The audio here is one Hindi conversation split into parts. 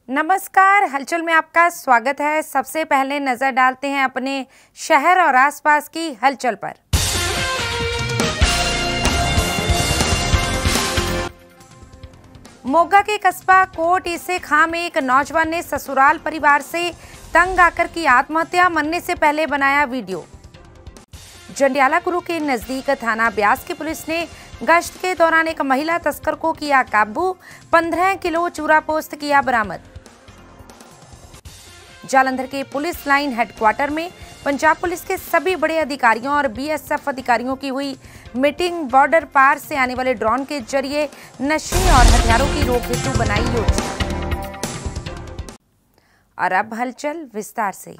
नमस्कार, हलचल में आपका स्वागत है। सबसे पहले नजर डालते हैं अपने शहर और आसपास की हलचल पर। मोगा के कस्बा कोट ईसे खां में एक नौजवान ने ससुराल परिवार से तंग आकर की आत्महत्या। मरने से पहले बनाया वीडियो। जंडियाला गुरु के नजदीक थाना ब्यास की पुलिस ने गश्त के दौरान एक महिला तस्कर को किया काबू। 15 किलो चूरा पोस्त किया बरामद। जालंधर के पुलिस लाइन हेडक्वार्टर में पंजाब पुलिस के सभी बड़े अधिकारियों और बीएसएफ अधिकारियों की हुई मीटिंग। बॉर्डर पार से आने वाले ड्रोन के जरिए नशे और हथियारों की रोक हेतु बनाई योजना। और अब हलचल विस्तार से।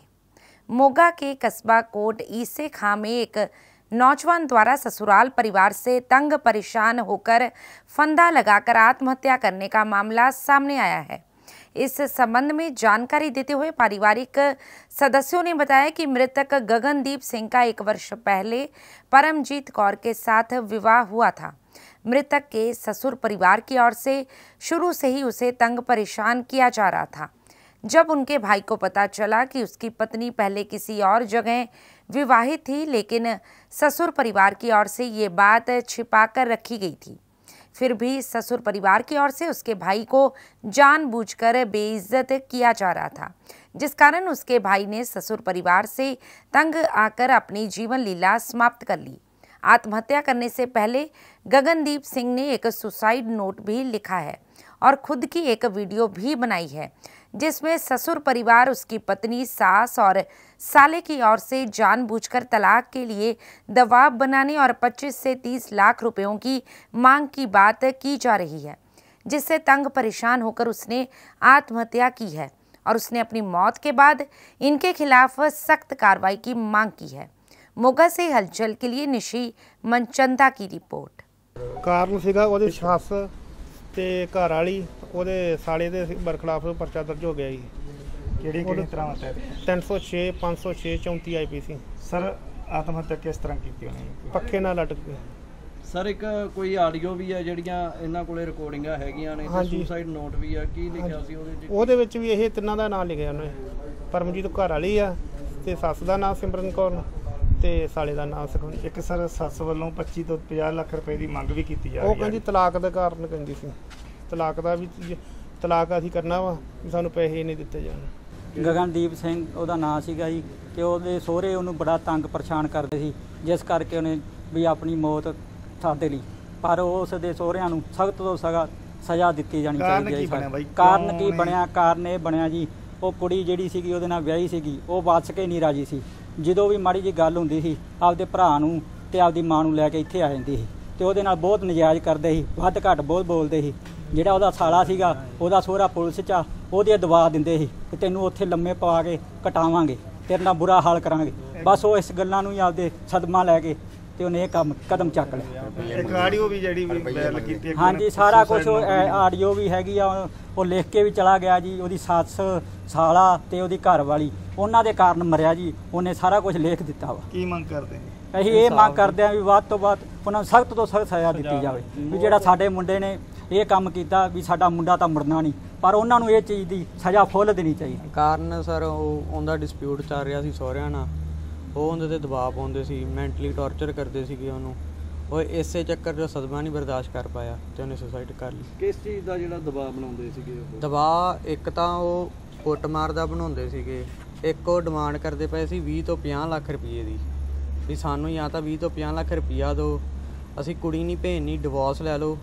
मोगा के कस्बा कोट ईसे खां में एक नौजवान द्वारा ससुराल परिवार से तंग परेशान होकर फंदा लगाकर आत्महत्या करने का मामला सामने आया है। इस संबंध में जानकारी देते हुए पारिवारिक सदस्यों ने बताया कि मृतक गगनदीप सिंह का 1 वर्ष पहले परमजीत कौर के साथ विवाह हुआ था। मृतक के ससुर परिवार की ओर से शुरू से ही उसे तंग परेशान किया जा रहा था। जब उनके भाई को पता चला कि उसकी पत्नी पहले किसी और जगह विवाहित थी, लेकिन ससुर परिवार की ओर से ये बात छिपाकर रखी गई थी, फिर भी ससुर परिवार की ओर से उसके भाई को जानबूझकर बेइज्जत किया जा रहा था, जिस कारण उसके भाई ने ससुर परिवार से तंग आकर अपनी जीवन लीला समाप्त कर ली। आत्महत्या करने से पहले गगनदीप सिंह ने एक सुसाइड नोट भी लिखा है और खुद की एक वीडियो भी बनाई है, जिसमें ससुर परिवार, उसकी पत्नी, सास और साले की ओर से जानबूझकर तलाक के लिए दबाव बनाने और 25 से 30 लाख रुपयों की मांग की बात की जा रही है, जिससे तंग परेशान होकर उसने आत्महत्या की है और उसने अपनी मौत के बाद इनके खिलाफ सख्त कार्रवाई की मांग की है। मोगा से हलचल के लिए निशी मनचंदा की रिपोर्ट। कारण सीगा ਉਹਦੀ ਸੱਸ ਤੇ ਘਰ ਵਾਲੀ ਉਹਦੇ ਸਾਲੇ ਦੇ ਬਰਖਲਾਫ ਪਰਚਾ ਦਰਜ ਹੋ ਗਿਆ ਜੀ। ਕਿਹੜੀ ਤਰ੍ਹਾਂ ਹੁੰਦਾ 306 506 34 ਆਈਪੀਸੀ। ਸਰ ਆਤਮਹੱਤਿਆ ਕਿਸ ਤਰ੍ਹਾਂ ਕੀਤੀ ਉਹਨੇ? ਪੱਖੇ ਨਾਲ ਲਟਕ ਕੇ। ਸਰ ਇੱਕ ਕੋਈ ਆਡੀਓ ਵੀ ਹੈ ਜਿਹੜੀਆਂ ਇਹਨਾਂ ਕੋਲੇ ਰਿਕਾਰਡਿੰਗਾਂ ਹੈਗੀਆਂ ਨੇ ਤੇ ਸੁਸਾਈਡ ਨੋਟ ਵੀ ਆ। ਕੀ ਲਿਖਿਆ ਸੀ ਉਹਦੇ ਵਿੱਚ? ਉਹਦੇ ਵਿੱਚ ਵੀ ਇਹ ਤਿੰਨਾਂ ਦਾ ਨਾਮ ਲਿਖਿਆ ਉਹਨੇ। ਪਰਮਜੀਤ ਘਰ ਵਾਲੀ ਆ ਤੇ ਸੱਸ ਦਾ ਨਾਮ ਸਿਮਰਨ ਕੌਰ ਤੇ ਸਾਲੇ ਦਾ ਨਾਮ ਸੁਖਨ। ਇੱਕ ਸਰ ਸੱਸ ਵੱਲੋਂ 25 ਤੋਂ 50 ਲੱਖ ਰੁਪਏ ਦੀ ਮੰਗ ਵੀ ਕੀਤੀ ਜਾ ਰਹੀ ਹੈ। ਉਹ ਕਹਿੰਦੀ ਤਲਾਕ ਦੇ ਕਾਰਨ ਕਹਿੰਦੀ ਸੀ, ਤਲਾਕ ਦਾ ਵੀ ਤਲਾਕ ਅਸੀਂ ਕਰਨਾ ਵਾ, ਸਾਨੂੰ ਪੈਸੇ ਨਹੀਂ ਦਿੱਤੇ ਜਾਣ। ਗਗਨਦੀਪ ਸਿੰਘ ਉਹਦਾ ਨਾਂ ਸੀਗਾ ਜੀ ਕਿ ਉਹਦੇ ਸਹੁਰੇ ਉਹਨੂੰ ਬੜਾ ਤੰਗ ਪਰੇਸ਼ਾਨ ਕਰਦੇ ਸੀ, ਜਿਸ ਕਰਕੇ ਉਹਨੇ ਵੀ ਆਪਣੀ ਮੌਤ ਸਾਡੇ ਲਈ, ਪਰ ਉਸ ਦੇ ਸਹੁਰਿਆਂ ਨੂੰ ਸਖਤ ਤੋਂ ਸਖਤ ਸਜ਼ਾ ਦਿੱਤੀ ਜਾਣੀ ਚਾਹੀਦੀ ਹੈ। ਕਾਰਨ ਕੀ ਬਣਿਆ? ਕਾਰਨ ਇਹ ਬਣਿਆ ਜੀ, ਉਹ ਕੁੜੀ ਜਿਹੜੀ ਸੀਗੀ ਉਹਦੇ ਨਾਲ ਵਿਆਹੀ ਸੀਗੀ, ਉਹ ਬਚ ਕੇ ਨਹੀਂ ਰਾਜੀ ਸੀ। ਜਦੋਂ ਵੀ ਮਾੜੀ ਜਿਹੀ ਗੱਲ ਹੁੰਦੀ ਸੀ ਆਪਦੇ ਭਰਾ ਨੂੰ ਤੇ ਆਪਦੀ ਮਾਂ ਨੂੰ ਲੈ ਕੇ ਇੱਥੇ ਆ ਜਾਂਦੀ ਸੀ ਤੇ ਉਹਦੇ ਨਾਲ ਬਹੁਤ ਨਜਾਇਜ਼ ਕਰਦੇ ਸੀ, ਵੱਧ ਘੱਟ ਬਹੁਤ ਬੋਲਦੇ ਸੀ। ਜਿਹੜਾ ਉਹਦਾ ਸਾਲਾ ਸੀਗਾ, ਉਹਦਾ ਸਹੁਰਾ ਪੁਲਿਸ 'ਚ ਆ, ਉਹਦੇ ਦਬਾ ਦਿੰਦੇ ਸੀ ਕਿ ਤੈਨੂੰ ਉੱਥੇ ਲੰਮੇ ਪਾ ਕੇ ਕਟਾਵਾਂਗੇ, ਤੇਰੇ ਨਾਲ ਬੁਰਾ ਹਾਲ ਕਰਾਂਗੇ। ਬਸ ਉਹ ਇਸ ਗੱਲਾਂ ਨੂੰ ਹੀ ਆਪਦੇ ਸਦਮਾ ਲੈ ਕੇ ਤੇ ਉਹਨੇ ਇਹ ਕਦਮ ਚੱਕ ਲਿਆ। ਇੱਕ ਆਡੀਓ ਵੀ ਜਿਹੜੀ ਵਾਇਰਲ ਕੀਤੀ ਹੈ। ਹਾਂਜੀ, ਸਾਰਾ ਕੁਝ ਆਡੀਓ ਵੀ ਹੈਗੀ ਆ। ਉਹ ਲਿਖ ਕੇ ਵੀ ਚਲਾ ਗਿਆ ਜੀ। ਉਹਦੀ ਸੱਸ, ਸਾਲਾ ਤੇ ਉਹਦੀ ਘਰ ਵਾਲੀ, ਉਹਨਾਂ ਦੇ ਕਾਰਨ ਮਰਿਆ ਜੀ। ਉਹਨੇ ਸਾਰਾ ਕੁਝ ਲਿਖ ਦਿੱਤਾ ਵਾ। ਕੀ ਮੰਗ ਕਰਦੇ ਨੇ? ਅਸੀਂ ਇਹ ਮੰਗ ਕਰਦੇ ਹਾਂ ਵੀ ਵੱਧ ਤੋਂ ਵੱਧ ਉਹਨਾਂ ਨੂੰ ਸਖਤ ਤੋਂ ਸਖਤ ਸਜ਼ਾ ਦਿੱਤੀ ਜਾਵੇ। ਵੀ ਜਿਹੜਾ ਸਾਡੇ ਮੁੰਡੇ ਨੇ ਇਹ ਕੰਮ ਕੀਤਾ, ਵੀ ਸਾਡਾ ਮੁੰਡਾ ਤਾਂ ਮੁੜਨਾ ਨਹੀਂ, ਪਰ ਉਹਨਾਂ ਨੂੰ ਇਹ ਚੀਜ਼ ਦੀ ਸਜ਼ਾ ਫੁੱਲ ਦੇਣੀ ਚਾਹੀਦੀ। ਕਾਰਨ ਸਰ ਉਹਦਾ ਡਿਸਪਿਊਟ ਚੱਲ ਰਿਹਾ ਸੀ ਸਹੁਰਿਆਂ ਨਾਲ। ਉਹ ਉਹਦੇ 'ਤੇ ਦਬਾਅ ਪਾਉਂਦੇ ਸੀ, ਮੈਂਟਲੀ ਟੌਰਚਰ ਕਰਦੇ ਸੀਗੇ ਉਹਨੂੰ। ਉਹ ਇਸੇ ਚੱਕਰ 'ਚ ਸਦਮਾ ਨਹੀਂ ਬਰਦਾਸ਼ਤ ਕਰ ਪਾਇਆ ਤੇ ਉਹਨੇ ਸੁਸਾਈਡ ਕਰ ਲਈ। ਕਿਸ ਚੀਜ਼ ਦਾ ਜਿਹੜਾ ਦਬਾਅ ਬਣਾਉਂਦੇ ਸੀਗੇ ਉਹ? ਦਬਾਅ ਇੱਕ ਤਾਂ ਉਹ ਕੁੱਟਮਾਰ ਦਾ ਬਣਾਉਂਦੇ ਸੀਗੇ, ਇੱਕ ਉਹ ਡਿਮਾਂਡ ਕਰਦੇ ਪਏ ਸੀ 20 ਤੋਂ 50 ਲੱਖ ਰੁਪਏ ਦੀ, ਵੀ ਸਾਨੂੰ ਜਾਂ ਤਾਂ 20 ਤੋਂ 50 ਲੱਖ ਰੁਪਈਆ ਦਿਓ, ਅਸੀਂ ਕੁੜੀ ਨਹੀਂ ਭੇਜਣੀ, ਡਿਵੋਰਸ ਲੈ ਲਓ।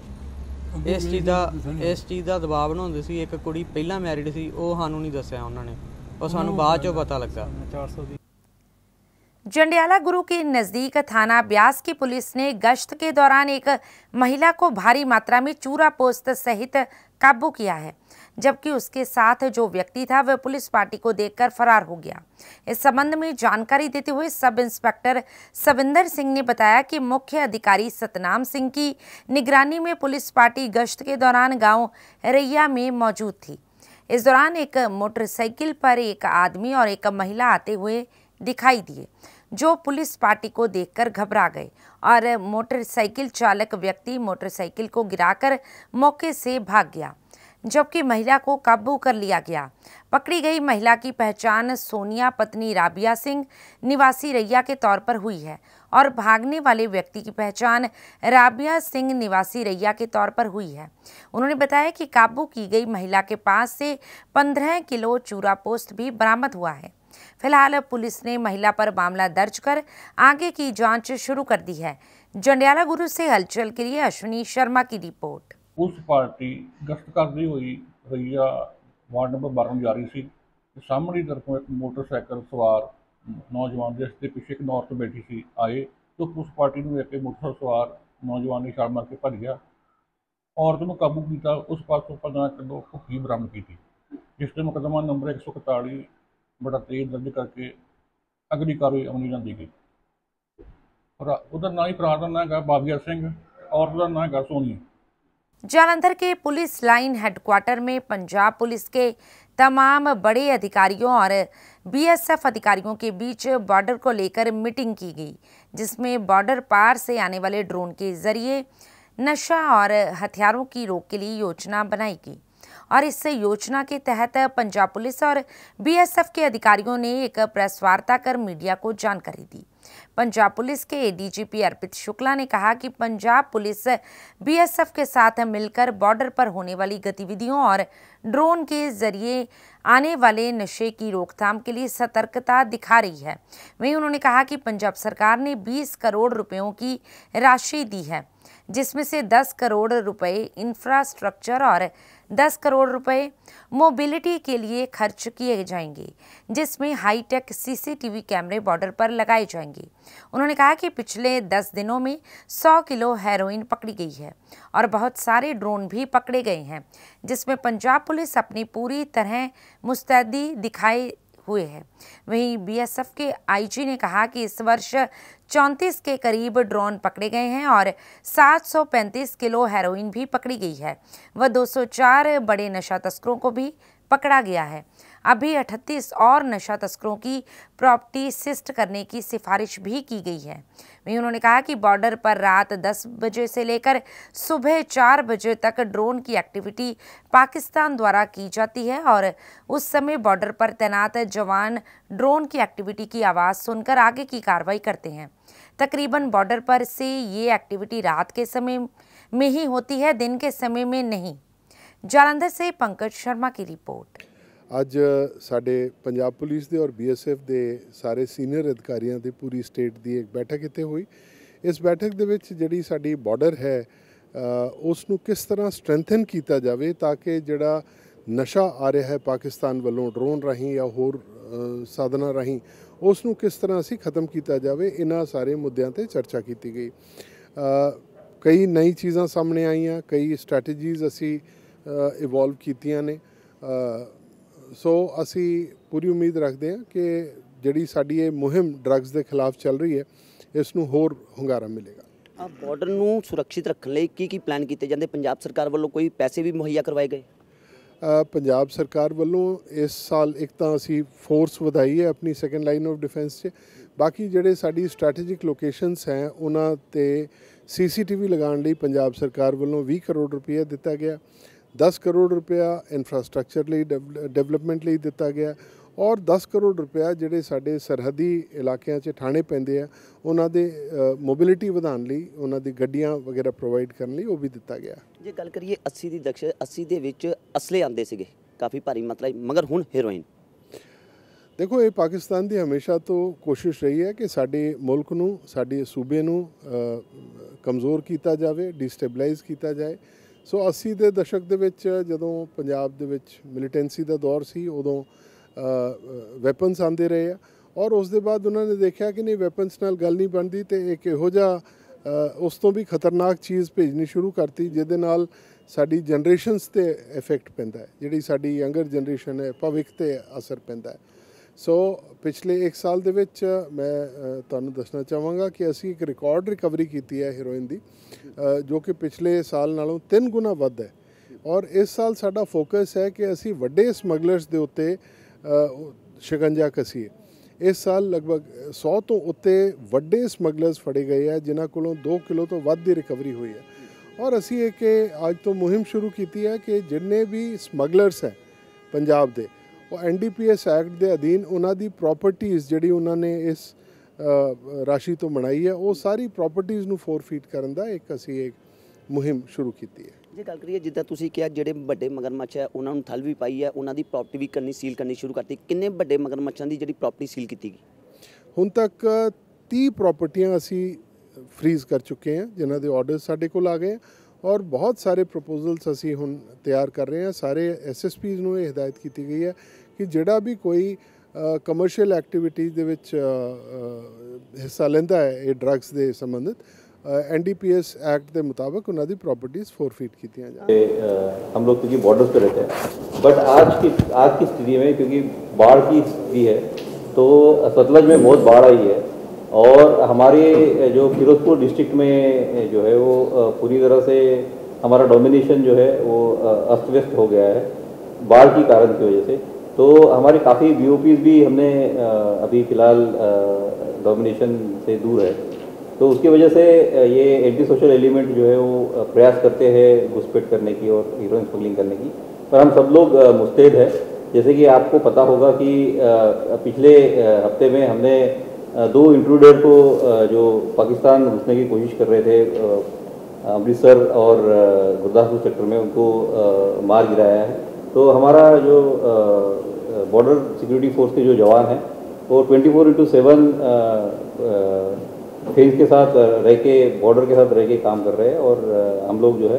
ਇਸ ਚੀਜ਼ ਦਾ ਦਬਾਅ ਬਣਾਉਂਦੇ ਸੀ। ਇੱਕ ਕੁੜੀ ਪਹਿਲਾਂ ਮੈਰਿਡ ਸੀ, ਉਹ ਸਾਨੂੰ ਨਹੀਂ ਦੱਸਿਆ ਉਹਨਾਂ ਨੇ, ਉਹ ਸਾਨੂੰ ਬਾਅਦ 'ਚੋਂ ਪਤਾ ਲੱਗਾ। जंडियाला गुरु के नजदीक थाना ब्यास की पुलिस ने गश्त के दौरान एक महिला को भारी मात्रा में चूरा पोस्त सहित काबू किया है, जबकि उसके साथ जो व्यक्ति था वह पुलिस पार्टी को देखकर फरार हो गया। इस संबंध में जानकारी देते हुए सब इंस्पेक्टर सविंदर सिंह ने बताया कि मुख्य अधिकारी सतनाम सिंह की निगरानी में पुलिस पार्टी गश्त के दौरान गांव रैया में मौजूद थी। इस दौरान एक मोटरसाइकिल पर एक आदमी और एक महिला आते हुए दिखाई दिए, जो पुलिस पार्टी को देखकर घबरा गए और मोटरसाइकिल चालक व्यक्ति मोटरसाइकिल को गिराकर मौके से भाग गया। जबकि महिला को काबू कर लिया गया। पकड़ी गई महिला की पहचान सोनिया पत्नी राबिया सिंह निवासी रैया के तौर पर हुई है और भागने वाले व्यक्ति की पहचान राबिया सिंह निवासी रैया के तौर पर हुई है। उन्होंने बताया कि काबू की गई महिला के पास से 15 किलो चूरा पोस्ट भी बरामद हुआ है। फिलहाल पुलिस ने महिला पर मामला दर्ज कर आगे की जांच शुरू कर दी है। जंडियाला गुरु से हलचल के लिए अश्विनी शर्मा की रिपोर्ट। पुलिस पार्टी गश्त करती हुई रैया वार्ड नंबर 12 में जा रही थी। सामने की तरफ एक मोटरसाइकिल सवार नौजवान जिसके पीछे एक औरत बैठी थी आए तो पुलिस पार्टी ने एक मोटरसाइकिल सवार नौजवान ने छाल मार के भज गया। औरत को काबू किया, उस पासों 15 किलो भुक्की बरामद की थी, जिससे मुकदमा नंबर 141/23 दर्ज करके अगली कार्रवाई अमली जाती गई। और उधर ना ही फरार का नाम है बाबिया सिंह और उसका नाम है सोनी। जालंधर के पुलिस लाइन हेडक्वार्टर में पंजाब पुलिस के तमाम बड़े अधिकारियों और बीएसएफ अधिकारियों के बीच बॉर्डर को लेकर मीटिंग की गई, जिसमें बॉर्डर पार से आने वाले ड्रोन के जरिए नशा और हथियारों की रोक के लिए योजना बनाई गई। और इस योजना के तहत पंजाब पुलिस और बीएसएफ के अधिकारियों ने एक प्रेस वार्ता कर मीडिया को जानकारी दी। पंजाब पुलिस के एडीजीपी अर्पित शुक्ला ने कहा कि पंजाब पुलिस बीएसएफ के साथ मिलकर बॉर्डर पर होने वाली गतिविधियों और ड्रोन के जरिए आने वाले नशे की रोकथाम के लिए सतर्कता दिखा रही है। वहीं उन्होंने कहा कि पंजाब सरकार ने 20 करोड़ रुपयों की राशि दी है, जिसमें से 10 करोड़ रुपए इंफ्रास्ट्रक्चर और 10 करोड़ रुपए मोबिलिटी के लिए खर्च किए जाएंगे, जिसमें हाईटेक सीसीटीवी कैमरे बॉर्डर पर लगाए जाएंगे। उन्होंने कहा कि पिछले 10 दिनों में 100 किलो हेरोइन पकड़ी गई है और बहुत सारे ड्रोन भी पकड़े गए हैं, जिसमें पंजाब पुलिस अपनी पूरी तरह मुस्तैदी दिखाए हुए है। वहीं बीएसएफ के आईजी ने कहा कि इस वर्ष 34 के करीब ड्रोन पकड़े गए हैं और 735 किलो हेरोइन भी पकड़ी गई है व 204 बड़े नशा तस्करों को भी पकड़ा गया है। अभी 38 और नशा तस्करों की प्रॉपर्टी सिस्ट करने की सिफारिश भी की गई है। वहीं उन्होंने कहा कि बॉर्डर पर रात 10 बजे से लेकर सुबह 4 बजे तक ड्रोन की एक्टिविटी पाकिस्तान द्वारा की जाती है और उस समय बॉर्डर पर तैनात जवान ड्रोन की एक्टिविटी की आवाज़ सुनकर आगे की कार्रवाई करते हैं। तकरीबन बॉर्डर पर से ये एक्टिविटी रात के समय में ही होती है, दिन के समय में नहीं। जालंधर से पंकज शर्मा की रिपोर्ट। ਅੱਜ ਸਾਡੇ ਪੰਜਾਬ ਪੁਲਿਸ ਦੇ ਔਰ ਬੀਐਸਐਫ ਦੇ ਸਾਰੇ ਸੀਨੀਅਰ ਅਧਿਕਾਰੀਆਂ ਦੀ ਪੂਰੀ ਸਟੇਟ ਦੀ ਇੱਕ ਬੈਠਕ ਇੱਥੇ ਹੋਈ। ਇਸ ਬੈਠਕ ਦੇ ਵਿੱਚ ਜਿਹੜੀ ਸਾਡੀ ਬਾਰਡਰ ਹੈ ਉਸ ਨੂੰ ਕਿਸ ਤਰ੍ਹਾਂ ਸਟਰੈਂਥਨ ਕੀਤਾ ਜਾਵੇ ਤਾਂ ਕਿ ਜਿਹੜਾ ਨਸ਼ਾ ਆ ਰਿਹਾ ਹੈ ਪਾਕਿਸਤਾਨ ਵੱਲੋਂ ਡਰੋਨ ਰਾਹੀਂ ਜਾਂ ਹੋਰ ਸਾਧਨਾਂ ਰਾਹੀਂ ਉਸ ਨੂੰ ਕਿਸ ਤਰ੍ਹਾਂ ਅਸੀਂ ਖਤਮ ਕੀਤਾ ਜਾਵੇ, ਇਹਨਾਂ ਸਾਰੇ ਮੁੱਦਿਆਂ ਤੇ ਚਰਚਾ ਕੀਤੀ ਗਈ। ਕਈ ਨਈ ਚੀਜ਼ਾਂ ਸਾਹਮਣੇ ਆਈਆਂ, ਕਈ ਸਟ੍ਰੈਟੇਜੀਜ਼ ਅਸੀਂ ਇਵੋਲਵ ਕੀਤੀਆਂ ਨੇ। ਸੋ ਅਸੀਂ ਪੂਰੀ ਉਮੀਦ ਰੱਖਦੇ ਹਾਂ ਕਿ ਜਿਹੜੀ ਸਾਡੀ ਇਹ ਮੁਹਿੰਮ ਡਰੱਗਸ ਦੇ ਖਿਲਾਫ ਚੱਲ ਰਹੀ ਹੈ ਇਸ ਨੂੰ ਹੋਰ ਹੁੰਗਾਰਾ ਮਿਲੇਗਾ। ਬਾਰਡਰ ਨੂੰ ਸੁਰੱਖਿਅਤ ਰੱਖਣ ਲਈ ਕੀ ਪਲਾਨ ਕੀਤੇ ਜਾਂਦੇ? ਪੰਜਾਬ ਸਰਕਾਰ ਵੱਲੋਂ ਕੋਈ ਪੈਸੇ ਵੀ ਮੁਹੱਈਆ ਕਰਵਾਏ ਗਏ? ਪੰਜਾਬ ਸਰਕਾਰ ਵੱਲੋਂ ਇਸ ਸਾਲ ਇੱਕ ਤਾਂ ਅਸੀਂ ਫੋਰਸ ਵਧਾਈ ਹੈ ਆਪਣੀ ਸੈਕੰਡ ਲਾਈਨ ਆਫ ਡਿਫੈਂਸ 'ਚ। ਬਾਕੀ ਜਿਹੜੇ ਸਾਡੀ ਸਟ੍ਰੈਟੇਜਿਕ ਲੋਕੇਸ਼ਨਸ ਹੈ ਉਹਨਾਂ 'ਤੇ CCTV ਲਗਾਉਣ ਲਈ ਪੰਜਾਬ ਸਰਕਾਰ ਵੱਲੋਂ 20 ਕਰੋੜ ਰੁਪਏ ਦਿੱਤਾ ਗਿਆ। 10 करोड़ रुपया इंफ्रास्ट्रक्चर ਲਈ ਡਿਵੈਲਪਮੈਂਟ ਲਈ ਦਿੱਤਾ ਗਿਆ ਔਰ 10 ਕਰੋੜ ਰੁਪਇਆ ਜਿਹੜੇ ਸਾਡੇ ਸਰਹੱਦੀ ਇਲਾਕਿਆਂ 'ਚ ਠਾਣੇ ਪੈਂਦੇ ਆ ਉਹਨਾਂ ਦੇ ਮੋਬਿਲਿਟੀ ਵਧਾਉਣ ਲਈ, ਉਹਨਾਂ ਦੀ ਗੱਡੀਆਂ ਵਗੈਰਾ ਪ੍ਰੋਵਾਈਡ ਕਰਨ ਲਈ ਉਹ ਵੀ ਦਿੱਤਾ ਗਿਆ। ਜੇ ਗੱਲ ਕਰੀਏ 80 ਦੀ 80 ਦੇ ਵਿੱਚ ਅਸਲੇ ਆਉਂਦੇ ਸੀਗੇ ਕਾਫੀ ਭਾਰੀ ਮਾਤਰਾ, ਮਗਰ ਹੁਣ ਹੈਰੋਇਨ। ਦੇਖੋ ਇਹ ਪਾਕਿਸਤਾਨ ਦੀ ਹਮੇਸ਼ਾ ਤੋਂ ਕੋਸ਼ਿਸ਼ ਰਹੀ ਹੈ ਕਿ ਸਾਡੇ ਮੁਲਕ ਨੂੰ, ਸਾਡੇ ਸੂਬੇ ਨੂੰ ਕਮਜ਼ੋਰ ਕੀਤਾ ਜਾਵੇ, ਡਿਸਟੇਬਲਾਈਜ਼ ਕੀਤਾ ਜਾਏ। ਸੋ 80 ਦੇ ਦਸ਼ਕ ਦੇ ਵਿੱਚ ਜਦੋਂ ਪੰਜਾਬ ਦੇ ਵਿੱਚ ਮਿਲੀਟੈਂਸੀ ਦਾ ਦੌਰ ਸੀ ਉਦੋਂ ਵੈਪਨਸ ਆਉਂਦੇ ਰਹੇ ਆ ਔਰ ਉਸ ਦੇ ਬਾਅਦ ਉਹਨਾਂ ਨੇ ਦੇਖਿਆ ਕਿ ਨਹੀਂ ਵੈਪਨਸ ਨਾਲ ਗੱਲ ਨਹੀਂ ਬਣਦੀ ਤੇ ਇੱਕ ਇਹੋ ਜਿਹਾ ਉਸ ਤੋਂ ਵੀ ਖਤਰਨਾਕ ਚੀਜ਼ ਭੇਜਣੀ ਸ਼ੁਰੂ ਕਰਤੀ ਜਿਹਦੇ ਨਾਲ ਸਾਡੀ ਜਨਰੇਸ਼ਨਸ 'ਤੇ ਇਫੈਕਟ ਪੈਂਦਾ ਹੈ, ਜਿਹੜੀ ਸਾਡੀ ਯੰਗਰ ਜਨਰੇਸ਼ਨ ਹੈ ਭਵਿੱਖ 'ਤੇ ਅਸਰ ਪੈਂਦਾ ਹੈ। ਸੋ ਪਿਛਲੇ 1 ਸਾਲ ਦੇ ਵਿੱਚ ਮੈਂ ਤੁਹਾਨੂੰ ਦੱਸਣਾ ਚਾਹਾਂਗਾ ਕਿ ਅਸੀਂ ਇੱਕ ਰਿਕਾਰਡ ਰਿਕਵਰੀ ਕੀਤੀ ਹੈ ਹੈਰੋਇਨ ਦੀ ਜੋ ਕਿ ਪਿਛਲੇ ਸਾਲ ਨਾਲੋਂ 3 ਗੁਣਾ ਵੱਧ ਹੈ ਔਰ ਇਸ ਸਾਲ ਸਾਡਾ ਫੋਕਸ ਹੈ ਕਿ ਅਸੀਂ ਵੱਡੇ ਸਮਗਲਰਸ ਦੇ ਉੱਤੇ ਸ਼ਿਕੰਜਾ ਕਸੀਏ। ਇਸ ਸਾਲ ਲਗਭਗ 100 ਤੋਂ ਉੱਤੇ ਵੱਡੇ ਸਮਗਲਰਸ ਫੜੇ ਗਏ ਆ ਜਿਨ੍ਹਾਂ ਕੋਲੋਂ 2 ਕਿਲੋ ਤੋਂ ਵੱਧ ਦੀ ਰਿਕਵਰੀ ਹੋਈ ਹੈ और असी एक अज तो मुहिम शुरू की है कि जिन्ने भी समगलर्स है पंजाब के वो NDPS एक्ट के अधीन उन्होंने प्रॉपर्टीज़ जी उन्होंने इस राशि तो बनाई है वो सारी प्रॉपर्टीज़ ਨੂੰ ਫੋਰਫੀਟ ਕਰਨ ਦਾ एक असी एक मुहिम शुरू की है। ਜੇ ਗੱਲ ਕਰੀਏ ਜਿੱਦਾਂ ਤੁਸੀਂ ਕਿਹਾ ਜਿਹੜੇ ਵੱਡੇ ਮਗਰਮੱਛ ਹੈ ਉਹਨਾਂ ਨੂੰ ਥਲ ਵੀ ਪਾਈ ਹੈ, ਉਹਨਾਂ ਦੀ ਪ੍ਰਾਪਰਟੀ ਵੀ ਕਰਨੀ ਸੀਲ ਕਰਨੀ ਸ਼ੁਰੂ ਕਰਤੀ। ਕਿੰਨੇ ਵੱਡੇ ਮਗਰਮੱਛਾਂ ਦੀ ਜਿਹੜੀ ਪ੍ਰਾਪਰਟੀ ਸੀਲ ਕੀਤੀ ਗਈ? ਹੁਣ ਤੱਕ 30 ਪ੍ਰੋਪਰਟੀਆਂ ਅਸੀਂ ਫ੍ਰੀਜ਼ ਕਰ ਚੁੱਕੇ हैं ਜਿਨ੍ਹਾਂ ਦੇ ਆਰਡਰ ਸਾਡੇ ਕੋਲ ਆ ਗਏ और बहुत सारे प्रपोजल्स असी हुण तैयार कर रहे हैं। सारे SSPs ਨੂੰ ਇਹ ਹਦਾਇਤ ਕੀਤੀ ਗਈ ਹੈ कि ਜਿਹੜਾ भी कोई कमर्शियल एक्टिविटीज़ ਦੇ ਵਿੱਚ ਹਿੱਸਾ ਲੈਂਦਾ ਹੈ ਇਹ ड्रग्स ਦੇ संबंधित NDPS एक्ट के मुताबिक उन्होंने प्रॉपर्टीज़ फोरफीट की जाए। हम लोग क्योंकि बॉर्डर्स पे रहते हैं बट आज की स्थिति में क्योंकि बाढ़ की स्थिति है तो सतलज में बहुत बाढ़ आई है और हमारे जो फिरोजपुर डिस्ट्रिक्ट में जो है वो पूरी तरह से हमारा डोमिनेशन जो है वो अस्त व्यस्त हो गया है बाढ़ की कारण की वजह से। तो हमारे काफ़ी BOPs भी हमने अभी फ़िलहाल डोमिनेशन से दूर है तो उसकी वजह से ये एंटी सोशल एलिमेंट जो है वो प्रयास करते हैं घुसपैठ करने की और हीरोइन स्मगलिंग करने की, पर हम सब लोग मुस्तैद है। जैसे कि आपको पता होगा कि पिछले हफ्ते में हमने 2 इंट्रूडर को जो पाकिस्तान घुसने की कोशिश कर रहे थे अमृतसर और गुरदासपुर सेक्टर में उनको मार गिराया है। तो हमारा जो बॉर्डर सिक्योरिटी फोर्स के जो जवान हैं वो 24/7 फेंस के साथ रह के बॉर्डर के साथ रह के काम कर रहे हैं और हम लोग जो है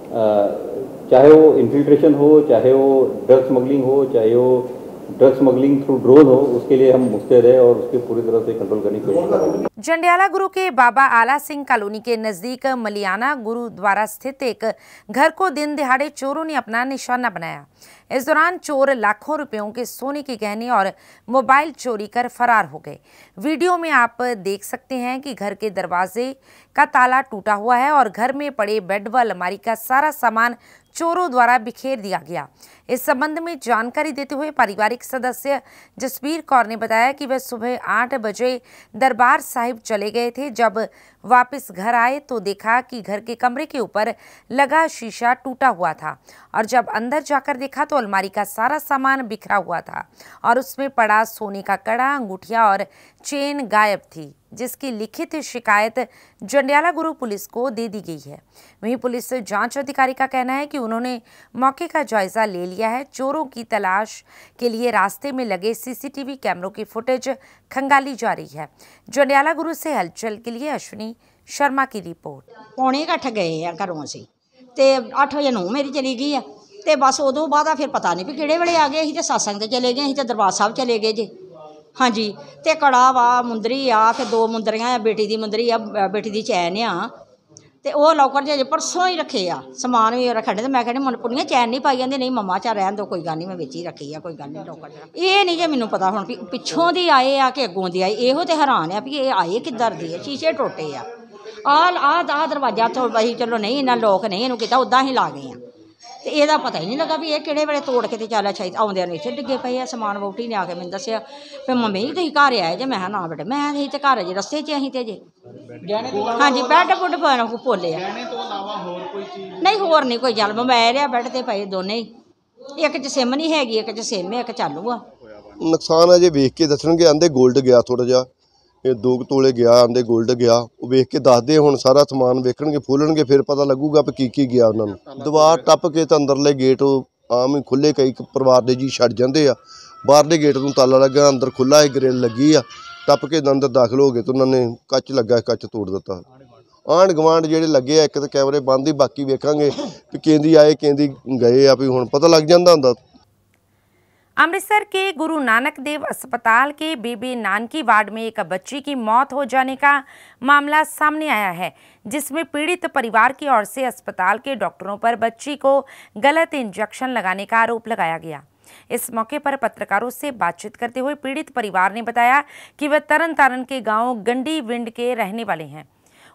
चाहे वो इन्फिल्ट्रेशन हो, चाहे वो ड्रग स्मगलिंग हो, चाहे वो ड्रग स्मगलिंग थ्रू ड्रोन हो, उसके लिए हम मुस्तैद है और उसके पूरी तरह से कंट्रोल करने की कोशिश कर रहे हैं। जंडियाला गुरु के बाबा आला सिंह कॉलोनी के नजदीक मलियाना गुरुद्वारा स्थित एक घर को दिन दिहाड़े चोरों ने अपना निशाना बनाया। इस दौरान चोर लाखों रुपयों के सोने के गहने और मोबाइल चोरी कर फरार हो गए। वीडियो में आप देख सकते हैं कि घर के दरवाजे का ताला टूटा हुआ है और घर में पड़े बेड व अलमारी का सारा सामान चोरों द्वारा बिखेर दिया गया। इस संबंध में जानकारी देते हुए पारिवारिक सदस्य जसबीर कौर ने बताया कि वह सुबह 8 बजे दरबार साहिब चले गए थे। जब वापस घर आए तो देखा कि घर के कमरे के ऊपर लगा शीशा टूटा हुआ था और जब अंदर जाकर देखा तो अलमारी का सारा सामान बिखरा हुआ था और उसमें पड़ा सोने का कड़ा, अंगूठिया और चेन गायब थी, जिसकी लिखित शिकायत जंडियाला गुरु पुलिस को दे दी गई है। वहीं पुलिस जांच अधिकारी का कहना है कि उन्होंने मौके का जायजा ले लिया है। चोरों की तलाश के लिए रास्ते में लगे CCTV कैमरों की फुटेज खंगाली जा रही है। जंडियाला गुरु से हलचल के लिए अश्विनी शर्मा की रिपोर्ट। 8:45 गए घरों से ते 8 बजे नूंह मेरी चली गई है ते बस उदों बाद फिर पता नहीं भी किहड़े वेले आ गए। असीं ते सत्संग ते चले गए, असीं ते दरबार साहब चले गए जी। हाँ जी, ते कड़ा वा मुंदरी आ, फिर 2 मुंदरियां, बेटी दी मुंदरी आ, बेटी दी चैन आ, ते ओह लॉकर जे परसों ही रखे आ, समान भी रखने। तो मैं कहनी मन कुड़ियां चैन नहीं पाई जाती, नहीं मम्मा चा रहन दो, कोई गल नहीं, मैं बिच ही रखी है, कोई गल नहीं लॉकर। ये नहीं जे मैनूं पता हुण भी पिछों दी आए आ कि अगों दी आए, इहो ते हैरान आ भी ये आए किधर दे, शीशे टुटे आ दरवाजा तो असीं चलो नहीं इन्ना लोक नहीं इहनूं कीता, उदां ही ला गए आ। तो यदा पता ही नहीं लगा भी ये किहड़े वेले तोड़ के चल अच्छा आउंदे ने इत्थे डिगे पे समान। वोटी ने आके मैनूं दस्सिया फिर मम्मी जी तुसीं घर आए जे, मैं ना बेटे मैं ही ते घर जे रस्ते च असीं ते जे। हाँ जी, बैड बुड भोले नहीं, होर नहीं कोई गल। मोबाइल आ बैड ते पए दोने ही, एक च सिम नहीं हैगी, एक च सिम है, एक चालू आ। नुकसान अजे वेख के दसणगे, आंदे गोल्ड गया थोड़ा जिहा, 2 तोले गया, आंदे गोल्ड गया, वो वेख के दसदे। हुण सारा समान वेखणगे खोलणगे फिर पता लगूगा भी की गया उन्हां नूं। दीवार टप के तो अंदरले गेट आम ही खुले, कई परिवार दे जी छड्ड जांदे आ। बाहरले गेट नूं ताला लगा, अंदर खुला है, ग्रिल लगी आ, टप के अंदर दाखिल हो गए तो उन्होंने कच लगा, कच तोड़ दिता। आंढ गवांढ ਜਿਹੜੇ ਲੱਗੇ ਆ, ਇੱਕ ਤਾਂ ਕੈਮਰੇ ਬੰਦ ਹੀ, ਬਾਕੀ ਵੇਖਾਂਗੇ ਵੀ केंदी आए केंदी गए आ, भी हुण पता लग जांदा हुंदा। अमृतसर के गुरु नानक देव अस्पताल के बेबी नानकी वार्ड में एक बच्ची की मौत हो जाने का मामला सामने आया है, जिसमें पीड़ित परिवार की ओर से अस्पताल के डॉक्टरों पर बच्ची को गलत इंजेक्शन लगाने का आरोप लगाया गया। इस मौके पर पत्रकारों से बातचीत करते हुए पीड़ित परिवार ने बताया कि वह तरन तारण के गांव गंडी विंड के रहने वाले हैं।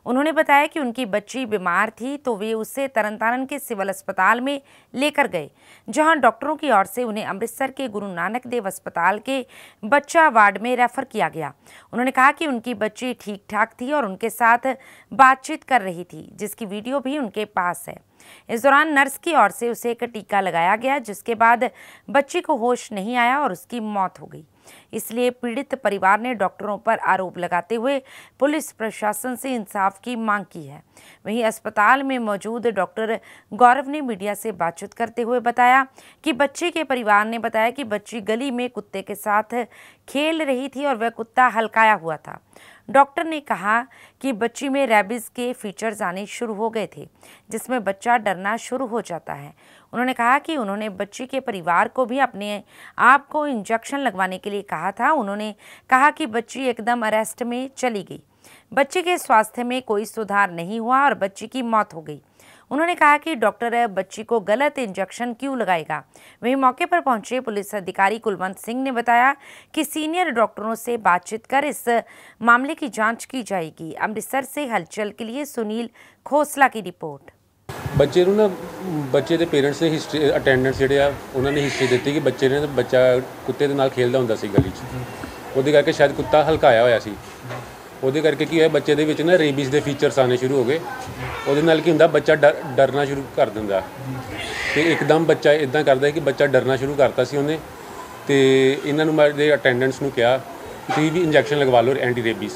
उन्होंने बताया कि उनकी बच्ची बीमार थी तो वे उसे तरनतारन के सिविल अस्पताल में लेकर गए, जहां डॉक्टरों की ओर से उन्हें अमृतसर के गुरु नानक देव अस्पताल के बच्चा वार्ड में रेफर किया गया। उन्होंने कहा कि उनकी बच्ची ठीक ठाक थी और उनके साथ बातचीत कर रही थी, जिसकी वीडियो भी उनके पास है। इस दौरान नर्स की ओर से उसे एक टीका लगाया गया, जिसके बाद बच्ची को होश नहीं आया और उसकी मौत हो गई। इसलिए पीड़ित परिवार ने डॉक्टरों पर आरोप लगाते हुए पुलिस प्रशासन से इंसाफ की मांग की है। वहीं अस्पताल में मौजूद डॉक्टर गौरव ने मीडिया से बातचीत करते हुए बताया कि बच्चे के परिवार ने बताया कि बच्ची गली में कुत्ते के साथ खेल रही थी और वह कुत्ता हल्काया हुआ था। डॉक्टर ने कहा कि बच्ची में रेबीज के फीचर्स आने शुरू हो गए थे, जिसमें बच्चा डरना शुरू हो जाता है। उन्होंने कहा कि उन्होंने बच्ची के परिवार को भी अपने आप को इंजेक्शन लगवाने के लिए कहा था। उन्होंने कहा कि बच्ची एकदम अरेस्ट में चली गई। बच्ची के स्वास्थ्य में कोई सुधार नहीं हुआ और बच्ची की मौत हो गई। उन्होंने कहा कि डॉक्टर बच्ची को गलत इंजेक्शन क्यों लगाएगा। वहीं मौके पर पहुंचे पुलिस अधिकारी कुलवंत सिंह ने बताया कि सीनियर डॉक्टरों से बातचीत कर इस मामले की जांच की जाएगी। अमृतसर से हलचल के लिए सुनील खोसला की रिपोर्ट। बच्चे ਨੂੰ ਨਾ ਬੱਚੇ ਦੇ ਪੇਰੈਂਟਸ ਨੇ ਹਿਸਟਰੀ ਅਟੈਂਡੈਂਟਸ ਜਿਹੜੇ ਆ ਉਹਨਾਂ ਨੇ ਹਿਸਟਰੀ ਦਿੱਤੀ ਕਿ ਬੱਚੇ ਨੇ ਬੱਚਾ ਕੁੱਤੇ ਦੇ ਨਾਲ ਖੇਲਦਾ ਹੁੰਦਾ ਸੀ ਗਲੀ 'ਚ, ਉਹਦੇ ਕਰਕੇ ਸ਼ਾਇਦ ਕੁੱਤਾ ਹਲਕਾਇਆ ਹੋਇਆ ਸੀ। ਉਹਦੇ ਕਰਕੇ ਕੀ ਹੋਇਆ, ਬੱਚੇ ਦੇ ਵਿੱਚ ਨਾ ਰੇਬੀਜ਼ ਦੇ ਫੀਚਰਸ ਆਉਣੇ ਸ਼ੁਰੂ ਹੋ ਗਏ। ਉਹਦੇ ਨਾਲ ਕੀ ਹੁੰਦਾ, ਬੱਚਾ ਡਰਨਾ ਸ਼ੁਰੂ ਕਰ ਦਿੰਦਾ ਤੇ ਇੱਕਦਮ ਬੱਚਾ ਇਦਾਂ ਕਰਦਾ ਕਿ ਬੱਚਾ ਡਰਨਾ ਸ਼ੁਰੂ ਕਰਤਾ ਸੀ ਉਹਨੇ। ਤੇ ਇਹਨਾਂ ਨੂੰ ਮੇਰੇ ਅਟੈਂਡੈਂਟਸ ਨੂੰ ਕਿਹਾ ਤੁਸੀਂ ਵੀ ਇੰਜੈਕਸ਼ਨ ਲਗਵਾ ਲਓ ਐਂਟੀ ਰੇਬੀਜ਼।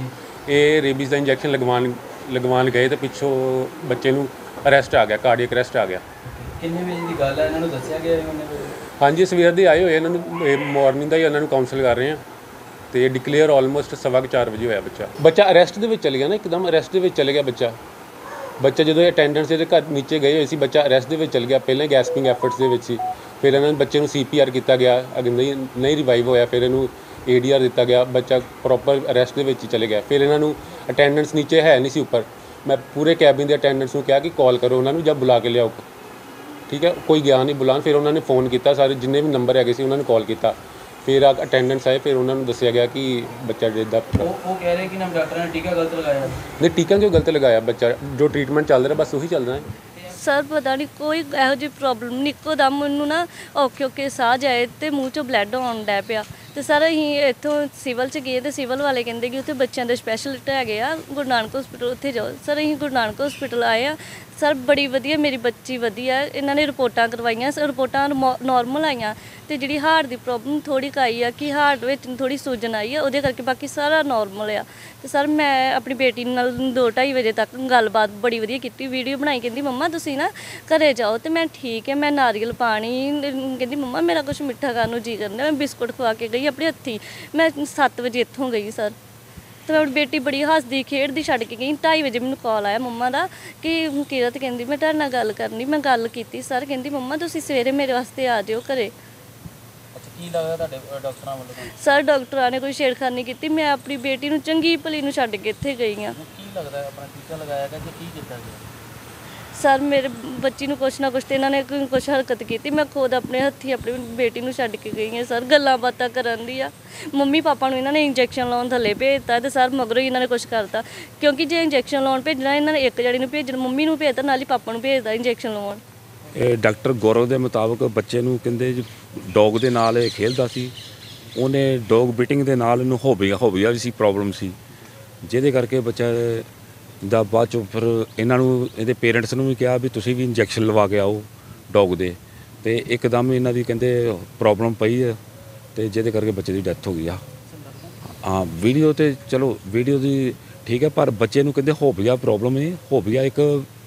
ਇਹ ਰੇਬੀਜ਼ ਦਾ ਇੰਜੈਕਸ਼ਨ ਲਗਵਾਉਣ ਗਏ ਤੇ ਪਿੱਛੋਂ ਬੱਚੇ ਨੂੰ ਅਰੈਸਟ ਆ ਗਿਆ, ਕਾਰਡੀਅਕ ਅਰੈਸਟ ਆ ਗਿਆ। ਕਿੰਨੇ ਵਜੇ ਦੀ ਗੱਲ ਹੈ, ਇਹਨਾਂ ਨੂੰ ਦੱਸਿਆ ਗਿਆ ਉਹਨੇ? ਹਾਂਜੀ, ਸਵੇਰ ਦੇ ਆਏ ਹੋਏ, ਇਹਨਾਂ ਨੂੰ ਮਾਰਨਿੰਗ ਦਾ ਹੀ ਇਹਨਾਂ ਨੂੰ ਕਾਉਂਸਲ ਕਰ ਰਹੇ ਆ ਤੇ ਡਿਕਲੇਅਰ ਆਲਮੋਸਟ 4:15 ਵਜੇ ਹੋਇਆ ਬੱਚਾ ਅਰੈਸਟ ਦੇ ਵਿੱਚ ਚਲ ਗਿਆ ਨਾ, ਇੱਕਦਮ ਅਰੈਸਟ ਦੇ ਵਿੱਚ ਚਲੇ ਗਿਆ ਬੱਚਾ ਜਦੋਂ ਅਟੈਂਡੈਂਟਸ ਦੇ ਘਰ ਨੀਚੇ ਗਏ ਹੋਏ ਸੀ, ਬੱਚਾ ਅਰੈਸਟ ਦੇ ਵਿੱਚ ਚਲ ਗਿਆ। ਪਹਿਲਾਂ ਗੈਸਪਿੰਗ ਐਫਰਟਸ ਦੇ ਵਿੱਚ ਸੀ, ਫਿਰ ਇਹਨਾਂ ਨੇ ਬੱਚੇ ਨੂੰ CPR ਕੀਤਾ ਗਿਆ, ਅਗਰ ਨਹੀਂ ਰਿਵਾਈਵ ਹੋਇਆ ਫਿਰ ਇਹਨੂੰ ADR ਦਿੱਤਾ ਗਿਆ। ਬੱਚਾ ਪ੍ਰੋਪਰ ਅਰੈਸਟ ਦੇ ਵਿੱਚ ਹੀ ਚਲੇ ਗਿਆ। ਫਿਰ ਇਹਨਾਂ ਨੂੰ ਅਟੈਂਡੈਂਟਸ ਨੀਚੇ ਹੈ ਨਹੀਂ ਸੀ ਉੱਪਰ, ਮੈਂ ਪੂਰੇ ਕੈਬਿਨ ਦੇ ਅਟੈਂਡੈਂਟਸ ਨੂੰ ਕਿਹਾ ਕਿ ਕਾਲ ਕਰੋ ਉਹਨਾਂ ਨੂੰ ਜਾਂ ਬੁਲਾ ਕੇ ਲਿਆਓ, ਠੀਕ ਹੈ। ਕੋਈ ਗਿਆ ਨਹੀਂ ਬੁਲਾਉਣ। ਫਿਰ ਉਹਨਾਂ ਨੇ ਫੋਨ ਕੀਤਾ, ਸਾਰੇ ਜਿੰਨੇ ਵੀ ਨੰਬਰ ਹੈਗੇ ਸੀ ਉਹਨਾਂ ਨੂੰ ਕਾਲ ਕੀਤਾ। ਫਿਰ ਅਟੈਂਡੈਂਟਸ ਆਏ, ਫਿਰ ਉਹਨਾਂ ਨੂੰ ਦੱਸਿਆ ਗਿਆ ਕਿ ਬੱਚਾ ਜਿੱਦਾਂ ਉਹ ਕਹਿ ਰਹੇ ਕਿ ਨਾ ਡਾਕਟਰ ਨੇ ਟੀਕਾ ਗਲਤ ਲਗਾਇਆ। ਨਹੀਂ, ਟੀਕਾ ਕਿਉਂ ਗਲਤ ਲਗਾਇਆ? ਬੱਚਾ ਜੋ ਟ੍ਰੀਟਮੈਂਟ ਚੱਲ ਰਿਹਾ ਬਸ ਉਹੀ ਚੱਲਦਾ ਹੈ। ਸਰ ਪਤਾ ਨਹੀਂ ਕੋਈ ਇਹੋ ਜਿਹੀ ਪ੍ਰੋਬਲਮ ਨਹੀਂ, ਇੱਕੋ ਦਮ ਮੈਨੂੰ ਨਾ ਔਖੇ ਸਾਹ ਜਾਏ ਤੇ ਮੂੰਹ 'ਚੋਂ ਬਲੱਡ ਆਉਣ ਡੈ ਪਿਆ। ਤੇ ਸਰ ਅਸੀਂ ਇੱਥੋਂ ਸਿਵਲ 'ਚ ਗਏ ਤੇ ਸਿਵਲ ਵਾਲੇ ਕਹਿੰਦੇ ਕਿ ਉੱਥੇ ਬੱਚਿਆਂ ਦੇ ਸਪੈਸ਼ਲਿਸਟ ਹੈਗੇ ਆ, ਗੁਰੂ ਨਾਨਕ ਹਸਪੀਟਲ, ਉੱਥੇ ਜਾਓ। ਸਰ ਅਸੀਂ ਗੁਰੂ ਨਾਨਕ ਹਸਪੀਟਲ ਆਏ ਆ। ਸਰ ਬੜੀ ਵਧੀਆ, ਮੇਰੀ ਬੱਚੀ ਵਧੀਆ, ਇਹਨਾਂ ਨੇ ਰਿਪੋਰਟਾਂ ਕਰਵਾਈਆਂ, ਰਿਪੋਰਟਾਂ ਨੋਰਮਲ ਆਈਆਂ। ਤੇ ਜਿਹੜੀ ਹਾਰਟ ਦੀ ਪ੍ਰੋਬਲਮ ਥੋੜੀ ਆਈ ਆ ਕਿ ਹਾਰਟ ਵਿੱਚ ਥੋੜੀ ਸੂਜਨ ਆਈ ਆ, ਉਹਦੇ ਕਰਕੇ ਬਾਕੀ ਸਾਰਾ ਨੋਰਮਲ ਆ। ਤੇ ਸਰ ਮੈਂ ਆਪਣੀ ਬੇਟੀ ਨਾਲ 2-2:30 ਵਜੇ ਤੱਕ ਗੱਲਬਾਤ ਬੜੀ ਵਧੀਆ ਕੀਤੀ, ਵੀਡੀਓ ਬਣਾਈ। ਕਹਿੰਦੀ ਮੰਮਾ ਤੁਸੀਂ ਨਾ ਘਰੇ ਜਾਓ। ਤੇ ਮੈਂ ਠੀਕ ਹੈ, ਮੈਂ ਨਾਰੀਅਲ ਪਾਣੀ, ਕਹਿੰਦੀ ਮੰਮਾ ਮੇਰਾ ਕੁਝ ਮਿੱਠਾ ਖਾਣ ਨੂੰ ਜੀ ਕਰਦਾ। ਮੈਂ ਬਿਸਕੁਟ ਖਵਾ ਕੇ ਗਈ ਆਪਣੇ ਹੱਥੀਂ। ਮੈਂ 7 ਵਜੇ ਇੱਥੋਂ ਗਈ ਸਰ। ਤੇ ਮੇਰੀ ਬੇਟੀ ਬੜੀ ਹੱਸਦੀ ਖੇਡਦੀ ਛੱਡ ਕੇ ਗਈ। 2:30 ਵਜੇ ਮੈਨੂੰ ਕਾਲ ਆਇਆ ਮੰਮਾ ਦਾ ਕਿ ਕਿਰਤ ਕਹਿੰਦੀ ਮੈਂ ਤੁਹਾਡੇ ਨਾਲ ਗੱਲ ਕਰਨੀ। ਮੈਂ ਗੱਲ ਕੀਤੀ ਸਰ, ਕਹਿੰਦੀ ਮੰਮਾ ਤੁਸੀਂ ਸਵੇਰੇ ਮੇਰੇ ਵਾਸਤੇ ਆ ਜਿਓ ਘਰੇ। ਕੀ ਲੱਗਦਾ ਤੁਹਾਡੇ ਡਾਕਟਰਾਂ ਵੱਲੋਂ? ਸਰ ਡਾਕਟਰਾਂ ਨੇ ਕੋਈ ਛੇੜਖਾਨੀ ਕੀਤੀ, ਮੈਂ ਆਪਣੀ ਬੇਟੀ ਨੂੰ ਚੰਗੀ ਭਲੀ ਨੂੰ ਛੱਡ ਕੇ ਇੱਥੇ ਗਈ ਹਾਂ। ਕੀ ਲੱਗਦਾ ਆਪਣਾ ਟੀਕਾ ਲਗਾਇਆ ਗਿਆ ਕਿ ਕੀ ਕੀਤਾ ਗਿਆ? ਸਰ ਮੇਰੇ ਬੱਚੀ ਨੂੰ ਕੁਛ ਨਾ ਕੁਛ ਤੇ ਇਹਨਾਂ ਨੇ ਕੁਛ ਹਰਕਤ ਕੀਤੀ। ਮੈਂ ਖੁਦ ਆਪਣੇ ਹੱਥੀਂ ਆਪਣੀ ਬੇਟੀ ਨੂੰ ਛੱਡ ਕੇ ਗਈ ਹਾਂ ਸਰ। ਗੱਲਾਂ ਬਾਤਾਂ ਕਰਨ ਦੀ ਆ, ਮੰਮੀ ਪਾਪਾ ਨੂੰ ਇਹਨਾਂ ਨੇ ਇੰਜੈਕਸ਼ਨ ਲਾਉਣ ਥੱਲੇ ਭੇਜਤਾ ਤੇ ਸਰ ਮਗਰੋਂ ਹੀ ਇਹਨਾਂ ਨੇ ਕੁਛ ਕਰਤਾ। ਕਿਉਂਕਿ ਜੇ ਇੰਜੈਕਸ਼ਨ ਲਾਉਣ ਭੇਜਣਾ ਇਹਨਾਂ ਨੇ ਇੱਕ ਜਣੀ ਨੂੰ ਭੇਜਣ, ਮੰਮੀ ਨੂੰ ਭੇਜਤਾ ਨਾਲ ਹੀ ਪਾਪਾ ਨੂੰ ਭੇਜਦਾ ਇੰਜੈਕਸ਼ਨ ਲਵਾਉਣ। ਡਾਕਟਰ ਗੌਰਵ ਦੇ ਮੁਤਾਬਕ ਬੱਚੇ ਨੂੰ ਕਹਿੰਦੇ ਡੌਗ ਦੇ ਨਾਲ ਇਹ ਖੇਲਦਾ ਸੀ, ਉਹਨੇ ਡੌਗ ਬੀਟਿੰਗ ਦੇ ਨਾਲ ਇਹਨੂੰ ਹੋਬੀਆ ਵੀ ਸੀ, ਪ੍ਰੋਬਲਮ ਸੀ, ਜਿਹਦੇ ਕਰਕੇ ਬੱਚਾ ਦਾ ਬਾਅਦ 'ਚੋਂ ਫਿਰ ਇਹਨਾਂ ਨੂੰ ਇਹਦੇ ਪੇਰੈਂਟਸ ਨੂੰ ਵੀ ਕਿਹਾ ਵੀ ਤੁਸੀਂ ਵੀ ਇੰਜੈਕਸ਼ਨ ਲਵਾ ਕੇ ਆਓ ਡੌਗ ਦੇ। ਤੇ ਇੱਕਦਮ ਇਹਨਾਂ ਦੀ ਕਹਿੰਦੇ ਪ੍ਰੋਬਲਮ ਪਈ ਹੈ ਤੇ ਜਿਹਦੇ ਕਰਕੇ ਬੱਚੇ ਦੀ ਡੈਥ ਹੋ ਗਈ ਆ। ਹਾਂ, ਵੀਡੀਓ ਤੇ ਚਲੋ ਵੀਡੀਓ ਦੀ ਠੀਕ ਹੈ, ਪਰ ਬੱਚੇ ਨੂੰ ਕਹਿੰਦੇ ਹੋਬੀਆ ਪ੍ਰੋਬਲਮ ਹੈ। ਹੋਬੀਆ ਇੱਕ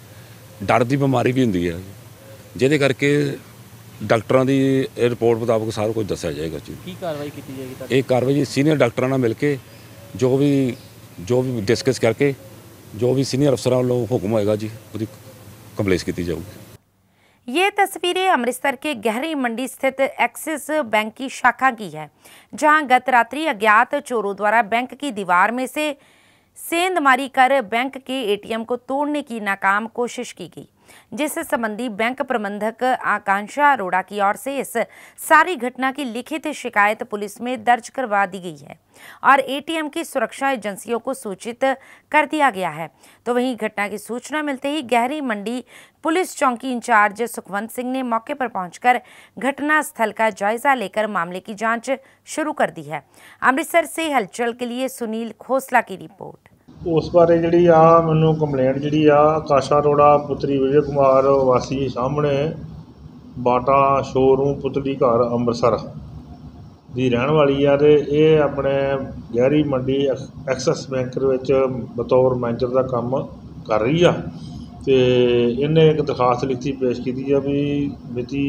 ਡਰ ਦੀ ਬਿਮਾਰੀ ਵੀ ਹੁੰਦੀ ਹੈ, ਜਿਹਦੇ ਕਰਕੇ ਡਾਕਟਰਾਂ ਦੀ ਰਿਪੋਰਟ ਮੁਤਾਬਕ ਸਾਰਾ ਕੁਝ ਦੱਸਿਆ ਜਾਏਗਾ ਜੀ। ਕੀ ਕਾਰਵਾਈ ਕੀਤੀ ਜਾਏਗੀ? ਇਹ ਕਾਰਵਾਈ ਸੀਨੀਅਰ ਡਾਕਟਰਾਂ ਨਾਲ ਮਿਲ ਕੇ ਜੋ ਵੀ ਡਿਸਕਸ करके जो भी सीनियर अफसरों वालों हुक्म होएगा जी उसकी कंप्लेस की जाऊगी। ये तस्वीरें अमृतसर के गहरी मंडी स्थित एक्सिस बैंक की शाखा की है, जहां गत रात्रि अज्ञात चोरों द्वारा बैंक की दीवार में से सेंधमारी कर बैंक के ATM को तोड़ने की नाकाम कोशिश की गई। जिस संबंधी बैंक प्रबंधक आकांक्षा अरोड़ा की ओर से इस सारी घटना की लिखित शिकायत पुलिस में दर्ज करवा दी गई है और एटीएम की सुरक्षा एजेंसियों को सूचित कर दिया गया है। तो वहीं घटना की सूचना मिलते ही गहरी मंडी पुलिस चौकी इंचार्ज सुखवंत सिंह ने मौके पर पहुंचकर घटना स्थल का जायजा लेकर मामले की जांच शुरू कर दी है। अमृतसर से हलचल के लिए सुनील खोसला की रिपोर्ट। उस बारे जी आ मैनू कंप्लेंट जी आकाशा अरोड़ा पुत्री विजय कुमार वासी सामने बाटा शोरूम पुतली घर अमृतसर की रहने वाली है। ये अपने गहरी मंडी एक्सिस बैंक बतौर मैनेजर का काम कर रही है। तो इन्हें एक दरखास्त लिखी पेश की है भी मिति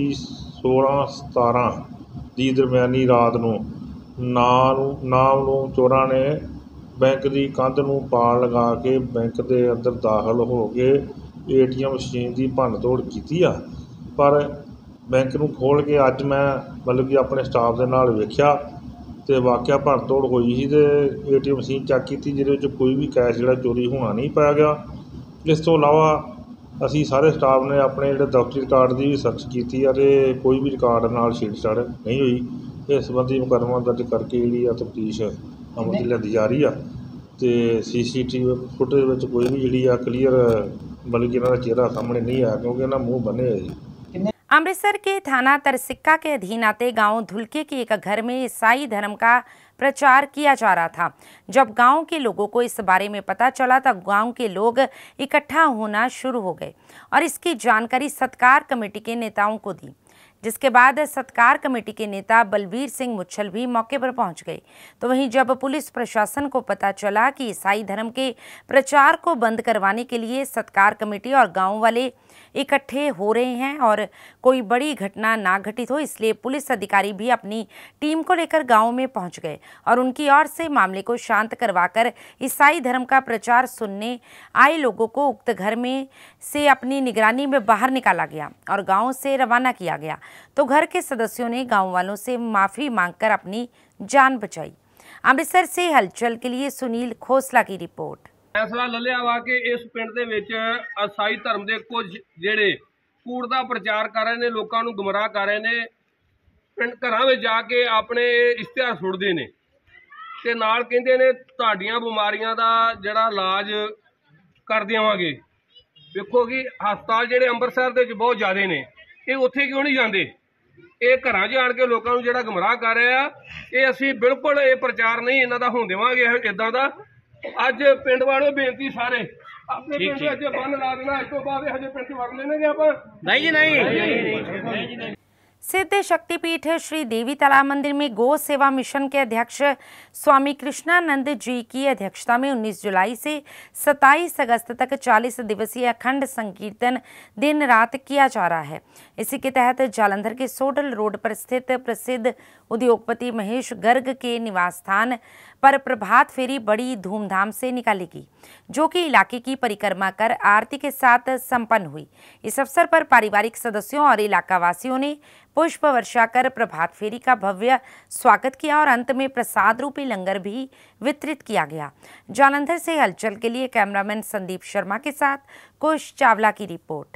16/17 की दरम्यानी रात को नाम चोरां ने बैंक की कंध नूं पाल लगा के बैंक के अंदर दाखिल हो के ATM मशीन की भन्न तोड़ की आ। पर बैंक नूं खोल के अज मैं मतलब कि अपने स्टाफ के नाल वेख्या तो वाकया भन्न तोड़ हुई सी ते ATM मशीन चैक की जिहदे कोई भी कैश जिहड़ा चोरी होना नहीं पाया गया। इस तो इलावा असी सारे स्टाफ ने अपने जिहड़े दफ्तरी रिकार्ड की भी सर्च की है, कोई भी रिकार्ड नाल छेड़छाड़ नहीं हुई। इस संबंधी मुकदमा दर्ज करके जी तफ्तीश अमल च लिआंदी जा रही है। तो CCTV फुटेज कोई भी जी क्लीयर मतलब कि इन्हों का चेहरा सामने नहीं आया क्योंकि इन्होंने मुँह बने हुए। अमृतसर के थाना तरसिक्का के अधीन आते गांव धुलके के एक घर में ईसाई धर्म का प्रचार किया जा रहा था। जब गांव के लोगों को इस बारे में पता चला तब गांव के लोग इकट्ठा होना शुरू हो गए और इसकी जानकारी सत्कार कमेटी के नेताओं को दी, जिसके बाद सत्कार कमेटी के नेता बलवीर सिंह मुच्छल भी मौके पर पहुंच गए। तो वहीं जब पुलिस प्रशासन को पता चला कि ईसाई धर्म के प्रचार को बंद करवाने के लिए सत्कार कमेटी और गांव वाले इकट्ठे हो रहे हैं और कोई बड़ी घटना ना घटित हो, इसलिए पुलिस अधिकारी भी अपनी टीम को लेकर गांव में पहुंच गए और उनकी ओर से मामले को शांत करवाकर ईसाई धर्म का प्रचार सुनने आए लोगों को उक्त घर में से अपनी निगरानी में बाहर निकाला गया और गांव से रवाना किया गया। तो घर के सदस्यों ने गांव वालों से माफी मांगकर अपनी जान बचाई। अमृतसर से हलचल के लिए सुनील खोसला की रिपोर्ट। फैसला लिया वा कि इस पिंड दे विच ईसाई धर्म के कुछ जिहड़े कूड़ का प्रचार कर रहे हैं, लोगों को गुमराह कर रहे हैं, पिंड घरां विच जाके अपने इश्तिहार सुटदे ने ते नाल कहिंदे ने तुहाडीआं बीमारियां दा जिहड़ा इलाज कर देवांगे। देखो कि हस्पताल जिहड़े अंमृतसर दे विच बहुत ज़्यादा ने, ये उत्थे क्यों नहीं जाते? ये घरां 'च आण के लोगों को जिहड़ा गुमराह कर रहे आ, ये असीं बिल्कुल ये प्रचार नहीं इन्हां दा होण देवांगे। इदां दा अज पिंड वालों बेनती सारे अपने पिंड अज बंद ला देना, इस तो बाद हजे पिंड वड़ लेंगे आपां नहीं जी नहीं। सिद्ध शक्तिपीठ श्री देवी तालाब मंदिर में गौ सेवा मिशन के अध्यक्ष स्वामी कृष्णानंद जी की अध्यक्षता में 19 जुलाई से 27 अगस्त तक 40 दिवसीय अखंड संकीर्तन दिन रात किया जा रहा है। इसी के तहत जालंधर के सोडल रोड पर स्थित प्रसिद्ध उद्योगपति महेश गर्ग के निवास स्थान पर प्रभात फेरी बड़ी धूमधाम से निकालेगी, जो कि इलाके की परिक्रमा कर आरती के साथ संपन्न हुई। इस अवसर पर पारिवारिक सदस्यों और इलाका वासियों ने पुष्प वर्षा कर प्रभात फेरी का भव्य स्वागत किया और अंत में प्रसाद रूपी लंगर भी वितरित किया गया। जालंधर से हलचल के लिए कैमरामैन संदीप शर्मा के साथ कुश चावला की रिपोर्ट।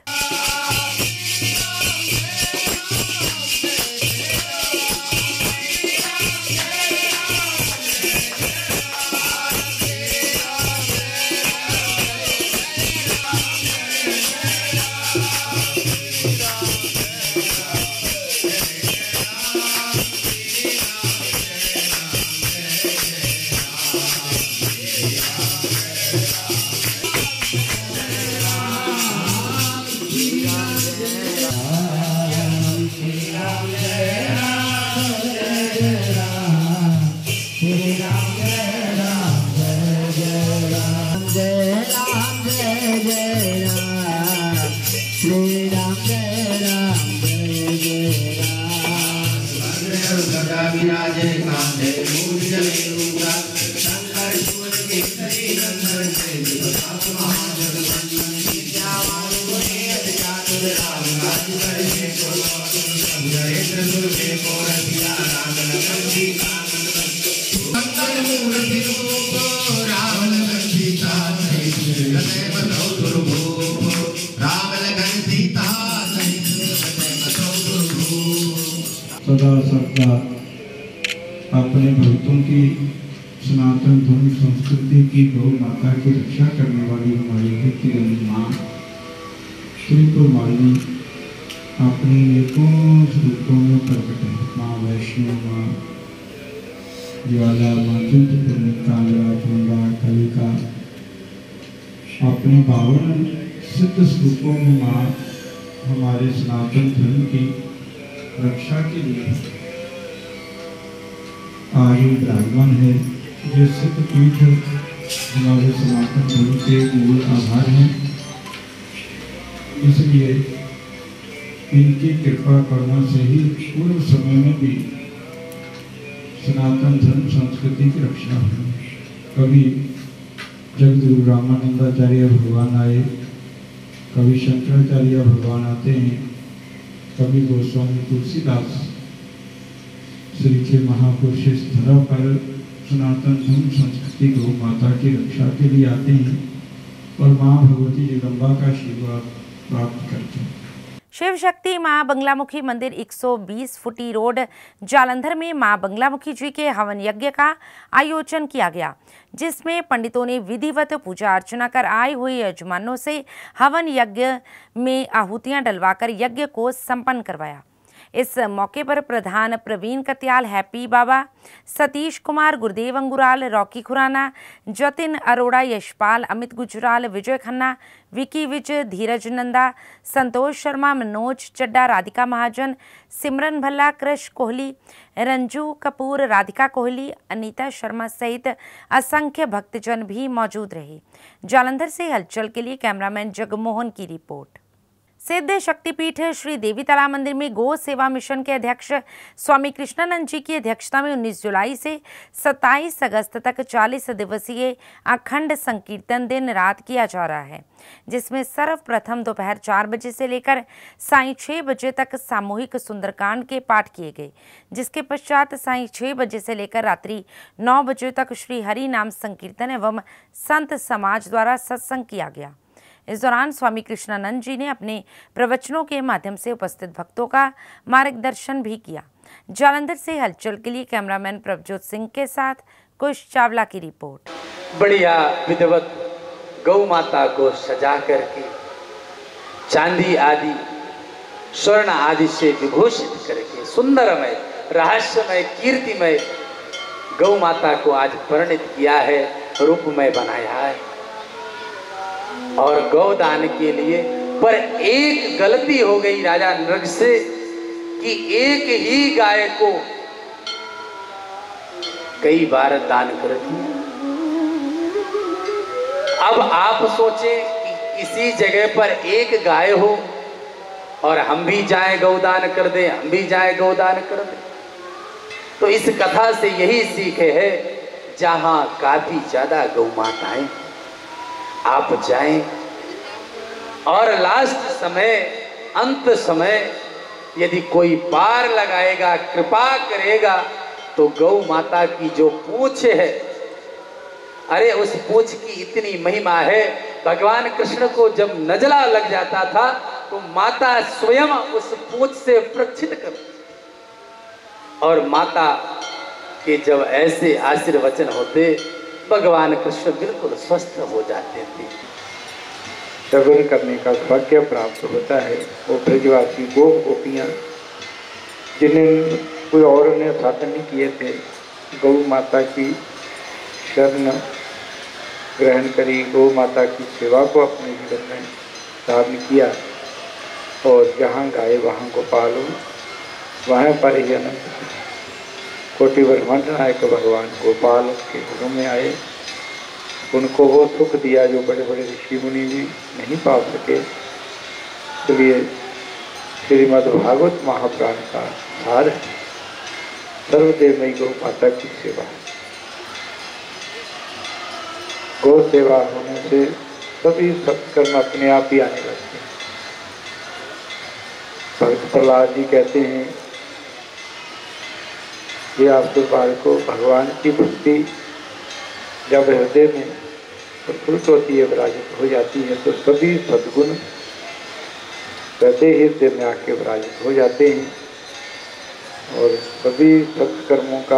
राम लगन सदा अपने भक्तों की सनातन धर्म संस्कृति की गौ माता की रक्षा करने वाली हमारी भक्ति माँ त्रिपुर मालिनी अपनी अनेकों स्वरूपों में प्रकट है। माँ वैष्णो, माँ ज्वाला, माँ चिंतपूर्णी, कांगड़ा, चुंबा, कालिका, अपने 52 सिद्ध स्वरूपों में माँ हमारे सनातन धर्म की रक्षा के लिए आज विराजमान है। ये सिद्ध पीठ हमारे सनातन धर्म के मूल आधार हैं, इसलिए इनकी कृपा करना से ही पूर्व समय में भी सनातन धर्म संस्कृति की रक्षा हुई। कभी जगद्गुरु रामानंदाचार्य भगवान आए, कभी शंकराचार्य भगवान आते हैं, कभी गोस्वामी तुलसीदास श्री के महापुरुष इस धरा पर सनातन धर्म संस्कृति गौ माता की रक्षा के लिए आते हैं और माँ भगवती जगदम्बा का आशीर्वाद प्राप्त करते हैं। शिव शक्ति मां बंगलामुखी मंदिर 120 फुटी रोड जालंधर में मां बंगलामुखी जी के हवन यज्ञ का आयोजन किया गया, जिसमें पंडितों ने विधिवत पूजा अर्चना कर आए हुए यजमानों से हवन यज्ञ में आहुतियां डलवाकर यज्ञ को संपन्न करवाया। इस मौके पर प्रधान Praveen Katyal, Happy Baba, Satish Kumar, Gurudev Angural, Rocky Khurana, Jatin Arora, Yashpal, Amit Gujral, Vijay Khanna, Vicky Vij, Dheeraj Nanda, Santosh Sharma, Manoj Chadda, Radhika Mahajan, Simran Bhalla, Krish Kohli, Ranju Kapoor, Radhika Kohli, Anita Sharma सहित असंख्य भक्तजन भी मौजूद रहे। जालंधर से हलचल के लिए कैमरामैन जगमोहन की रिपोर्ट। सिद्ध शक्तिपीठ श्री देवी तालाब मंदिर में गौ सेवा मिशन के अध्यक्ष स्वामी कृष्णानंद जी की अध्यक्षता में 19 जुलाई से 27 अगस्त तक 40 दिवसीय अखंड संकीर्तन दिन रात किया जा रहा है, जिसमें सर्वप्रथम दोपहर 4 बजे से लेकर सायं 6 बजे तक सामूहिक सुंदरकांड के पाठ किए गए, जिसके पश्चात सायं 6 बजे से लेकर रात्रि 9 बजे तक श्री हरि नाम संकीर्तन एवं संत समाज द्वारा सत्संग किया गया। इस दौरान स्वामी कृष्णानंद जी ने अपने प्रवचनों के माध्यम से उपस्थित भक्तों का मार्गदर्शन भी किया। जालंधर से हलचल के लिए कैमरामैन प्रभजोत सिंह के साथ कुश चावला की रिपोर्ट। बढ़िया विधिवत गौ माता को सजा करके चांदी आदि स्वर्ण आदि से विभूषित करके सुंदरमय रहस्यमय कीर्तिमय गौ माता को आज परिणित किया है, रूपमय बनाया है। और गौदान के लिए पर एक गलती हो गई राजा नृग से कि एक ही गाय को कई बार दान कर दिया। अब आप सोचें कि किसी जगह पर एक गाय हो और हम भी जाएं गौदान कर दें, हम भी जाएं गौदान कर दें। तो इस कथा से यही सीख है, जहां काफी ज्यादा गौ माताएं आप जाएं और लास्ट समय अंत समय यदि कोई पार लगाएगा, कृपा करेगा, तो गौ माता की जो पूंछ है, अरे उस पूंछ की इतनी महिमा है। भगवान कृष्ण को जब नजला लग जाता था तो माता स्वयं उस पूंछ से प्रक्षित कर, और माता के जब ऐसे आशीर्वचन होते भगवान कृष्ण बिल्कुल स्वस्थ हो जाते थे। सबर करने का भाग्य प्राप्त होता है। वो ब्रजवासी गोपियाँ जिन्हें कोई और ने साधन नहीं किए थे, गौ माता की शरण ग्रहण करी, गौ माता की सेवा को अपने जीवन में धारण किया, और जहाँ गाय वहाँ गोपाल हो, वहाँ पर ही अनंत कोटि ब्रह्मांड नायक भगवान गोपाल के गुरु में आए। उनको वो सुख दिया जो बड़े बड़े ऋषि मुनि भी नहीं पा सके। इसलिए श्रीमद् भागवत महापुराण का सार है, सर्वदेवमयी गौ माता की सेवा। गौ सेवा होने से सभी सत्कर्म अपने आप ही आने लगते हैं। भक्त प्रहलाद जी कहते हैं, ये आपके बाल को भगवान की भक्ति जब हृदय में प्रफुल्लित होती है, विराजित हो जाती है, तो सभी सद्गुण हृदय में आके विराजित हो जाते हैं। और सभी सत्कर्मों का,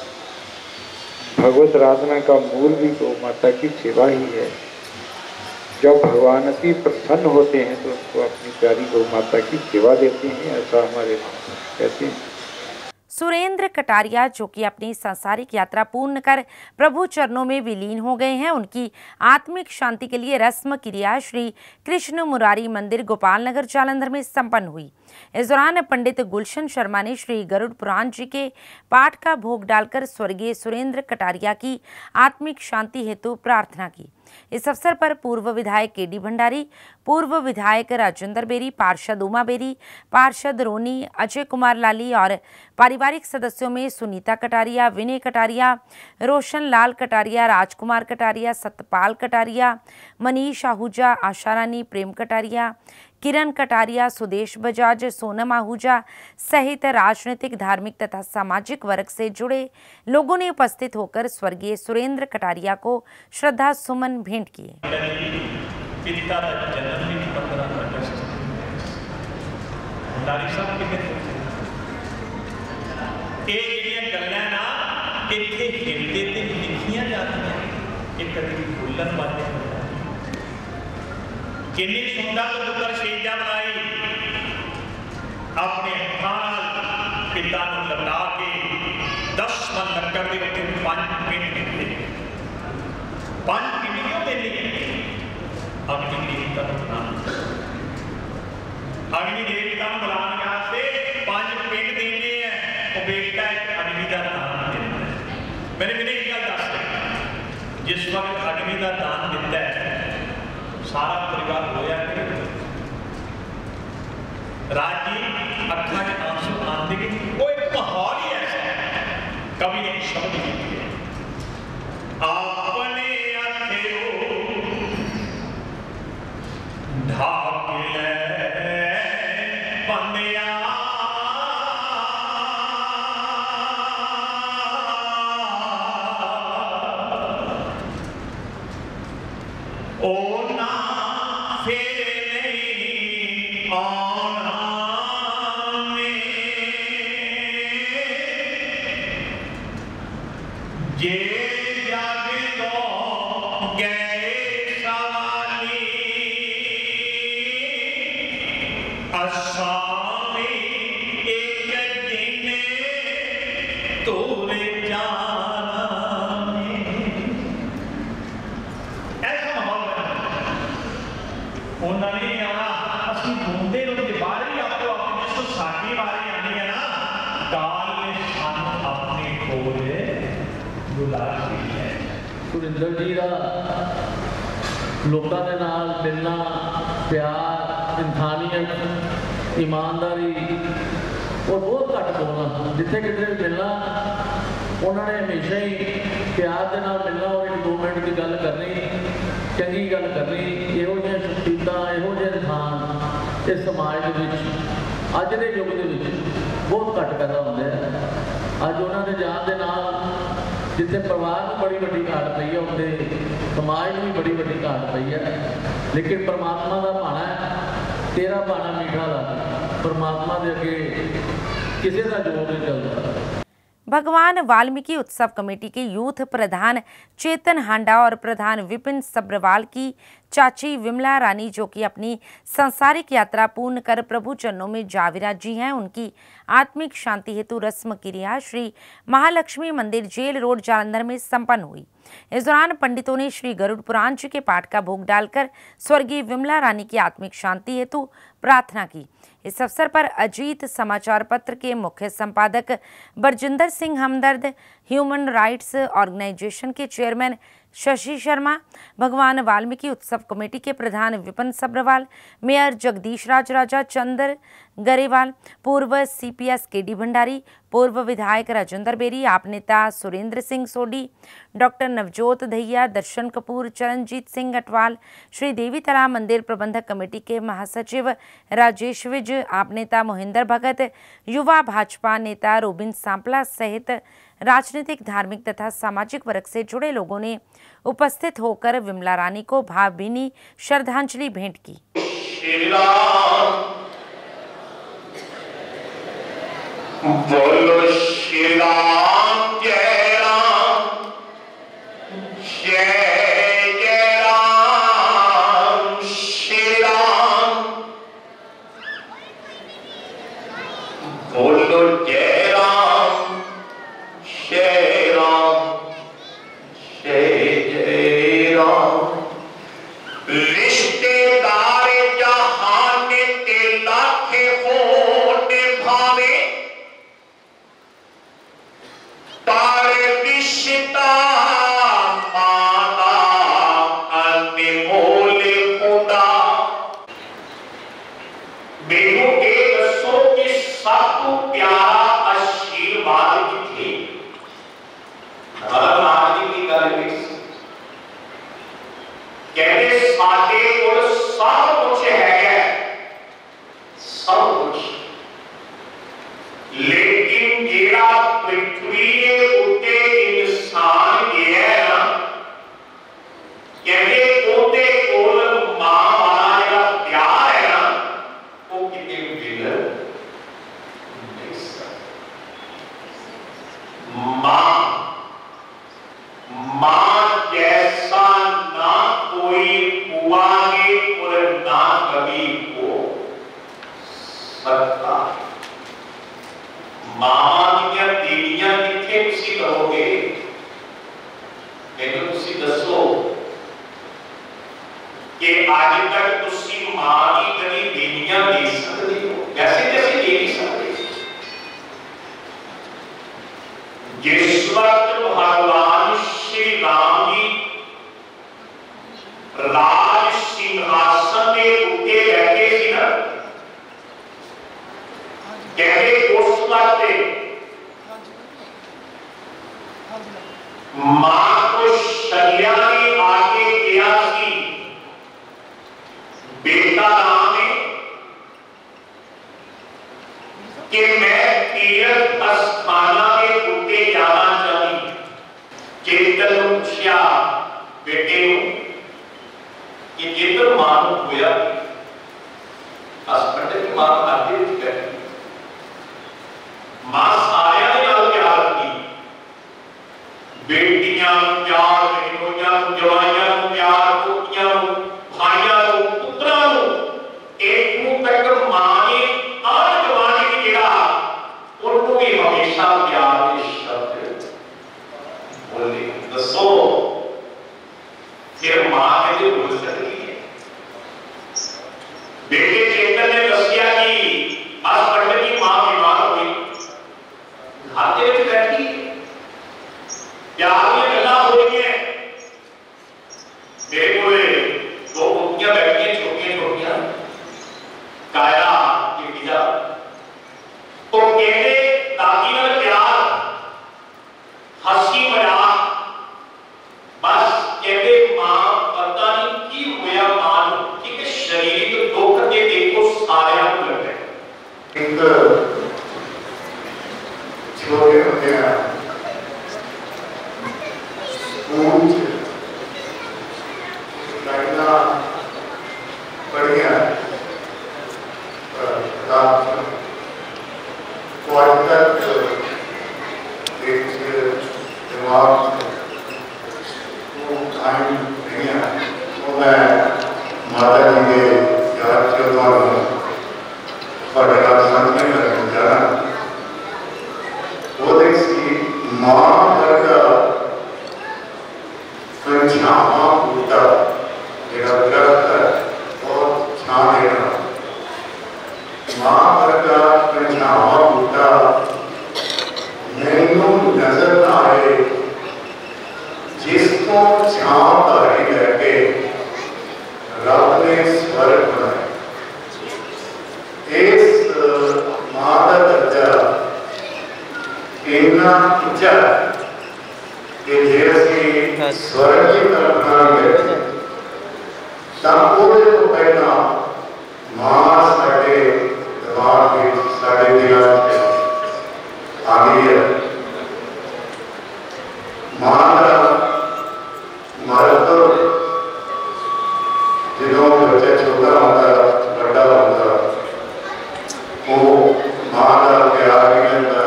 भगवत आराधना का मूल भी गौ माता की सेवा ही है। जब भगवान अति प्रसन्न होते हैं तो उसको अपनी प्यारी गौ माता की सेवा देते हैं, ऐसा हमारे कहते हैं। सुरेंद्र कटारिया, जो कि अपनी सांसारिक यात्रा पूर्ण कर प्रभु चरणों में विलीन हो गए हैं, उनकी आत्मिक शांति के लिए रस्म क्रिया श्री कृष्ण मुरारी मंदिर गोपाल नगर जालंधर में संपन्न हुई। इस दौरान पंडित गुलशन शर्मा ने श्री गरुड़ पुराण जी के पाठ का भोग डालकर स्वर्गीय सुरेंद्र कटारिया की आत्मिक शांति हेतु प्रार्थना की। इस अवसर पर पूर्व विधायक केडी भंडारी, पूर्व विधायक राजेंद्र बेरी, पार्षद उमा बेरी, पार्षद रोनी, अजय कुमार लाली और पारिवारिक सदस्यों में सुनीता कटारिया, विनय कटारिया, रोशन लाल कटारिया, राजकुमार कटारिया, सतपाल कटारिया, मनीष आहूजा, आशा रानी, प्रेम कटारिया, किरण कटारिया, सुदेश बजाज, सोनम आहूजा सहित राजनीतिक, धार्मिक तथा सामाजिक वर्ग से जुड़े लोगों ने उपस्थित होकर स्वर्गीय सुरेंद्र कटारिया को श्रद्धा सुमन भेंट किए। किन्नी सुंदर तो पुत्र शेजा बनाई अपने हाथ पिता को लगा के 10 मन लक्कड़ के उत्ते 5 पिंड दिते 5 पिंडियों दे लिए अग्नि देवता का नाम अग्नि देवता बुलाने का से 5 पिंड देने हैं वो बेटा एक अग्नि का दान देता है। मैंने एक गल दस जिस वक्त अग्नि का दान दिता है सारा परिवार रोया कि राजी अखा के आंसू आते कि वो एक माहौल ही ऐसा है। कभी एक शब्द लिखे अपने अथेरो ढाक ले बंदिया ओ सुरिंदर जी का लोगों के नाल मिलना, प्यार, इंसानियत, ईमानदारी और बहुत घट बोलना। जिथे कितने भी मिलना उन्होंने हमेशा ही प्यार के नाल मिलना और 1-2 मिनट की गल करनी, चंगी गल करनी। इहो जिहियां शख्सियतां, इहो जिहे इंसान इस समाज के अज के युग के बहुत घट पैदा होंदे हैं। अज उन्होंने जान के नाल जिथे परिवार में बड़ी वड्डी घाट पई है, उत्थे समाज में भी बड़ी वड्डी घाट पई है। लेकिन परमात्मा का भाना है, तेरा भाना मीठा लग, परमात्मा के अगे किसी का जोर नहीं चलता। भगवान वाल्मीकि उत्सव कमेटी के यूथ प्रधान चेतन हांडा और प्रधान विपिन सब्रवाल की चाची विमला रानी, जो कि अपनी सांसारिक यात्रा पूर्ण कर प्रभु चरणों में जा विराजी हैं, उनकी आत्मिक शांति हेतु रस्म क्रिया श्री महालक्ष्मी मंदिर जेल रोड जालंधर में संपन्न हुई। इस दौरान पंडितों ने श्री गरुड़ पुराण जी के पाठ का भोग डालकर स्वर्गीय विमला रानी की आत्मिक शांति हेतु प्रार्थना की। इस अवसर पर अजीत समाचार पत्र के मुख्य संपादक Barjinder Singh Hamdard, human rights organisation के चेयरमैन शशि शर्मा, भगवान वाल्मीकि उत्सव कमेटी के प्रधान विपिन सब्रवाल, मेयर जगदीश राज राजा, चंद्र गरेवाल, पूर्व CPS केडी भंडारी, पूर्व विधायक राजेंद्र बेरी, आप नेता सुरेंद्र सिंह सोडी, डॉक्टर नवजोत दहिया, दर्शन कपूर, चरणजीत सिंह अटवाल, श्री देवी तालाब मंदिर प्रबंधक कमेटी के महासचिव राजेश विज, आप नेता मोहिंदर भगत, युवा भाजपा नेता रोबिन सांपला सहित राजनीतिक, धार्मिक तथा सामाजिक वर्ग से जुड़े लोगों ने उपस्थित होकर विमला रानी को भावभीनी श्रद्धांजलि भेंट की। बोलो श्री राम जय राम जय जय राम श्री राम। बोलो जय राम जय राम जय जय राम। रिश्तेदार जहान के लाखे होने भावे तार रिश्ता माना अनमोल खुदा। मेनू ये दसो कि सब तो प्यारा आशीर्वाद किथे धर्मराज की गल कहते साडे कोल सब कुछ है, सब कुछ, लेकिन जेड़ा पृथ्वी के उत्ते इंसान गया ना कहते ओदे कोल मां वाला जेड़ा प्यार है ना वो किते मिल नहीं सकता। मां जैसा ना कोई हुआ है और ना कभी हो सकता। मां दियां देवियां किथे तुसी करोगे? मैनू तुसी दसो कि आज तक तुसी मां की कभी देवियां दे सकते हो? वैसे जैसे दे नहीं सकते। जिस वक्त भगवान श्री राम जी राज सिंहासन के उत्ते बैठे सी ना कहते उस वक्त मां को शल्या ने आके किया कि बेटा राम है कि मैं तीर्थ स्थाना के उत्ते जाना चाहती। चेतन पूछा बेटे कि जिधर मां होया हस्बैंड की मां आते बैठी मां सारिया के नाल प्यार की बेटियां प्यार बहनों जवाइयां प्यार पोतियां भाइयां पुत्रां एक तक मां ने हर जवानी की जेड़ा उनको भी हमेशा प्यार के शब्द बोले। दसो फिर मां के बोल सकती है? बेटे चेतन ने दसिया कि हस्बैंड की मां बीमार हुई घर के बैठी प्यार की गल्लां हो रही है। मेरे को दो कुतियां बैठी छोटियां छोटियां कायरा की बिजा तो कहते दादी नाल प्यार हंसी मजाक बस कहते मां पता नहीं की होया मां कि शरीर दुख के देखो सारे लग गए। एक छोटे होते हैं स्कूल लाइना बढ़िया माता जी के याद के मां वर्गा छावा बूटा जेड़ा दरख्त है और छां देना मां वर्गा छावा बूटा मैनू नजर ना आए जिसको छां धारी लैके रब ने स्वर्ग बनाया। इस मां का दर्जा इन्ना उच्चा कि जे असीं स्वर्ग की कल्पना करें तां ਉਹਦੇ ਤੋਂ ਪਹਿਲਾਂ मां साडे दिमाग ਵਿੱਚ साडे दिलां ਵਿੱਚ आ गई है। मां का महत्व ਜਦੋਂ ਬੱਚਾ ਛੋਟਾ ਹੁੰਦਾ ਵੱਡਾ ਹੁੰਦਾ ਉਹ ਮਾਂ ਦਾ ਪਿਆਰ ਵੀ ਲੈਂਦਾ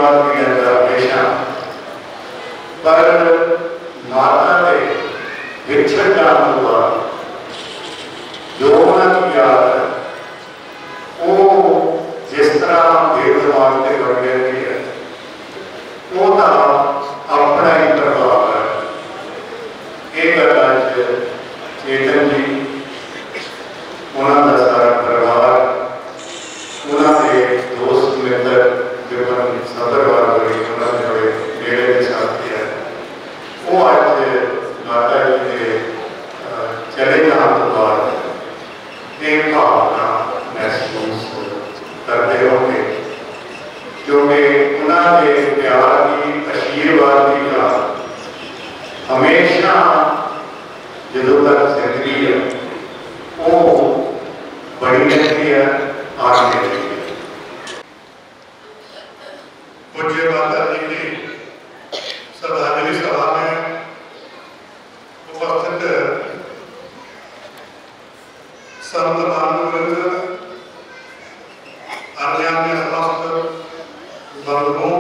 आशीर्वाद दिया हमेशा, पर माता के विछड़ जाने के बाद जो उन्होंने याद है वो जिस तरह बेदमाग के बन गई है वो तो अपना ही प्रभाव है। ये गल चेतन जी उन्होंने सारा परिवार उन्होंने दोस्त मित्र विपन सदरवार बड़ी उन्होंने जोड़े नेड़े के साथी है वो अज माता जी के चले जाने के बाद एक भावना महसूस करते होंगे, क्योंकि उन्होंने प्यार की आशीर्वाद की गल हमेशा जो तक जिंदगी है वो बड़ी रहती है, आगे रहती है। पूज्य माता जी की श्रद्धांजलि सभा में उपस्थित संत महानुवृंद, अन्य समस्त बंधुओं,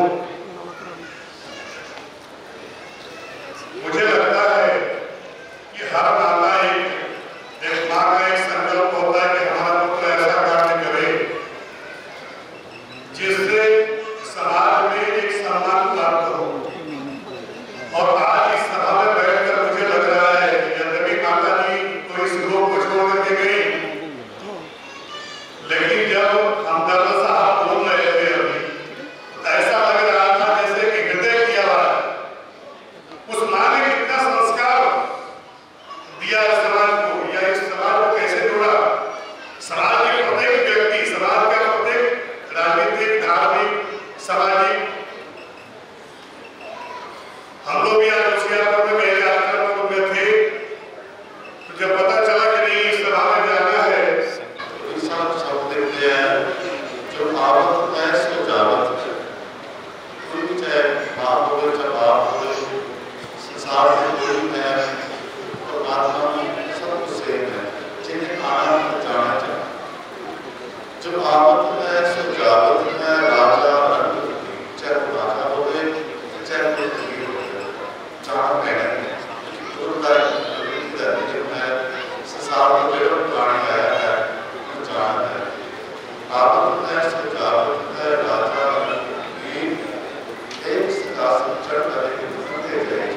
मुझे लगता है कि हर माता एक माँ का एक संकल्प होता है कि हमारा पुत्र ऐसा कार्य करे जिससे समाज में एक सम्मान प्राप्त हो। और आज इस सभा में बैठकर मुझे लग रहा है कि यद्यपि माता जी को इस लोक को छोड़ करके गई, लेकिन जब हम दरअसल साहब बोल रहे थे अभी, ऐसा लग रहा था जैसे कि हृदय की आवाज उस माँ ने कितना संस्कार दिया समाज को, या इस समाज को कैसे जोड़ा। समाज के प्रत्येक व्यक्ति, समाज का प्रत्येक राजनीतिक, धार्मिक, सामाजिक, हम लोग भी आज होशियारपुर में पहले आजकल में थे, तो जब पता चला कि नहीं इस सभा में जाना है, तो सब शब्द देखते हैं जो आवत है सो जावत, कोई चाहे बाप हो चाहे बाप हो, संसार में कोई है परमात्मा में सब कुछ सेम है, जिन्हें आना जाना चाहिए। जो आवत है सो जावत है, राजा चाहे राजा हो चाहे कोई फकीर हो, जाना पड़ेगा। जो है संसार में जो प्राणी आया है वो जाना है। आवत है सो जावत है, राजा एक सिंहासन चढ़ करके दे जाएंगे।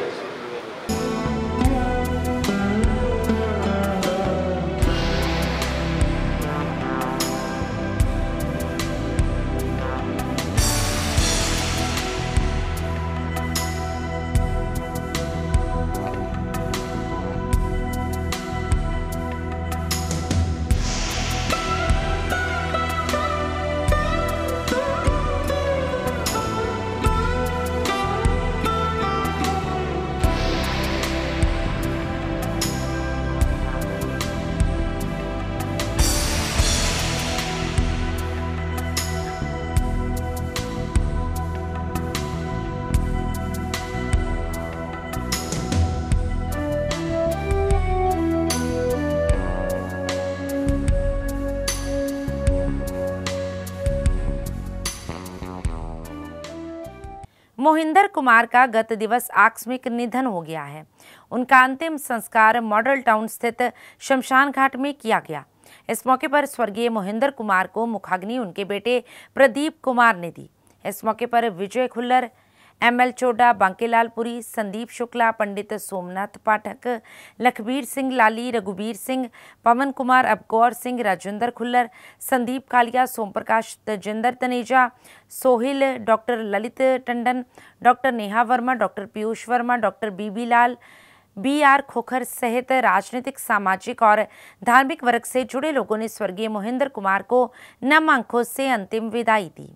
मोहिंदर कुमार का गत दिवस आकस्मिक निधन हो गया है। उनका अंतिम संस्कार मॉडल टाउन स्थित शमशान घाट में किया गया। इस मौके पर स्वर्गीय मोहिंदर कुमार को मुखाग्नि उनके बेटे प्रदीप कुमार ने दी। इस मौके पर विजय खुल्लर, ML चोडा, बांकेलाल पुरी, संदीप शुक्ला, पंडित सोमनाथ पाठक, लखबीर सिंह लाली, रघुबीर सिंह, पवन कुमार, अबगौर Singh, Rajendra Khullar, Sandeep Kalia, Somprakash, Tajinder Taneja, Sohil, doctor Lalit Tandon, doctor Neha Verma, doctor Piyush Verma, doctor B B Lal, BR Khokhar सहित राजनीतिक, सामाजिक और धार्मिक वर्ग से जुड़े लोगों ने स्वर्गीय मोहिंदर कुमार को नम आंखों से अंतिम विदाई दी।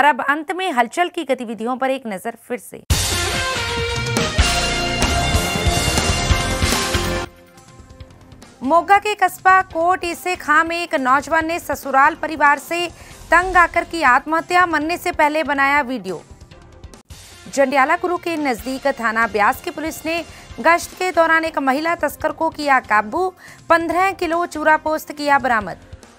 और अब अंत में हलचल की गतिविधियों पर एक नजर फिर से। मोगा के कस्बा कोट ईसे खां में एक नौजवान ने ससुराल परिवार से तंग आकर की आत्महत्या। मरने से पहले बनाया वीडियो। जंडियाला गुरु के नजदीक थाना ब्यास की पुलिस ने गश्त के दौरान एक महिला तस्कर को किया काबू। 15 किलो चूरा पोस्त किया बरामद।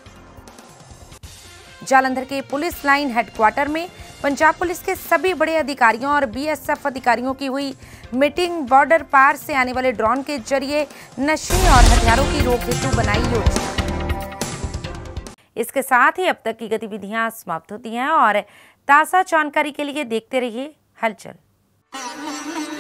जालंधर के पुलिस लाइन हेडक्वार्टर में पंजाब पुलिस के सभी बड़े अधिकारियों और बीएसएफ अधिकारियों की हुई मीटिंग। बॉर्डर पार से आने वाले ड्रोन के जरिए नशे और हथियारों की रोक हेतु बनाई योजना। इसके साथ ही अब तक की गतिविधियां समाप्त होती हैं और ताज़ा जानकारी के लिए देखते रहिए हलचल।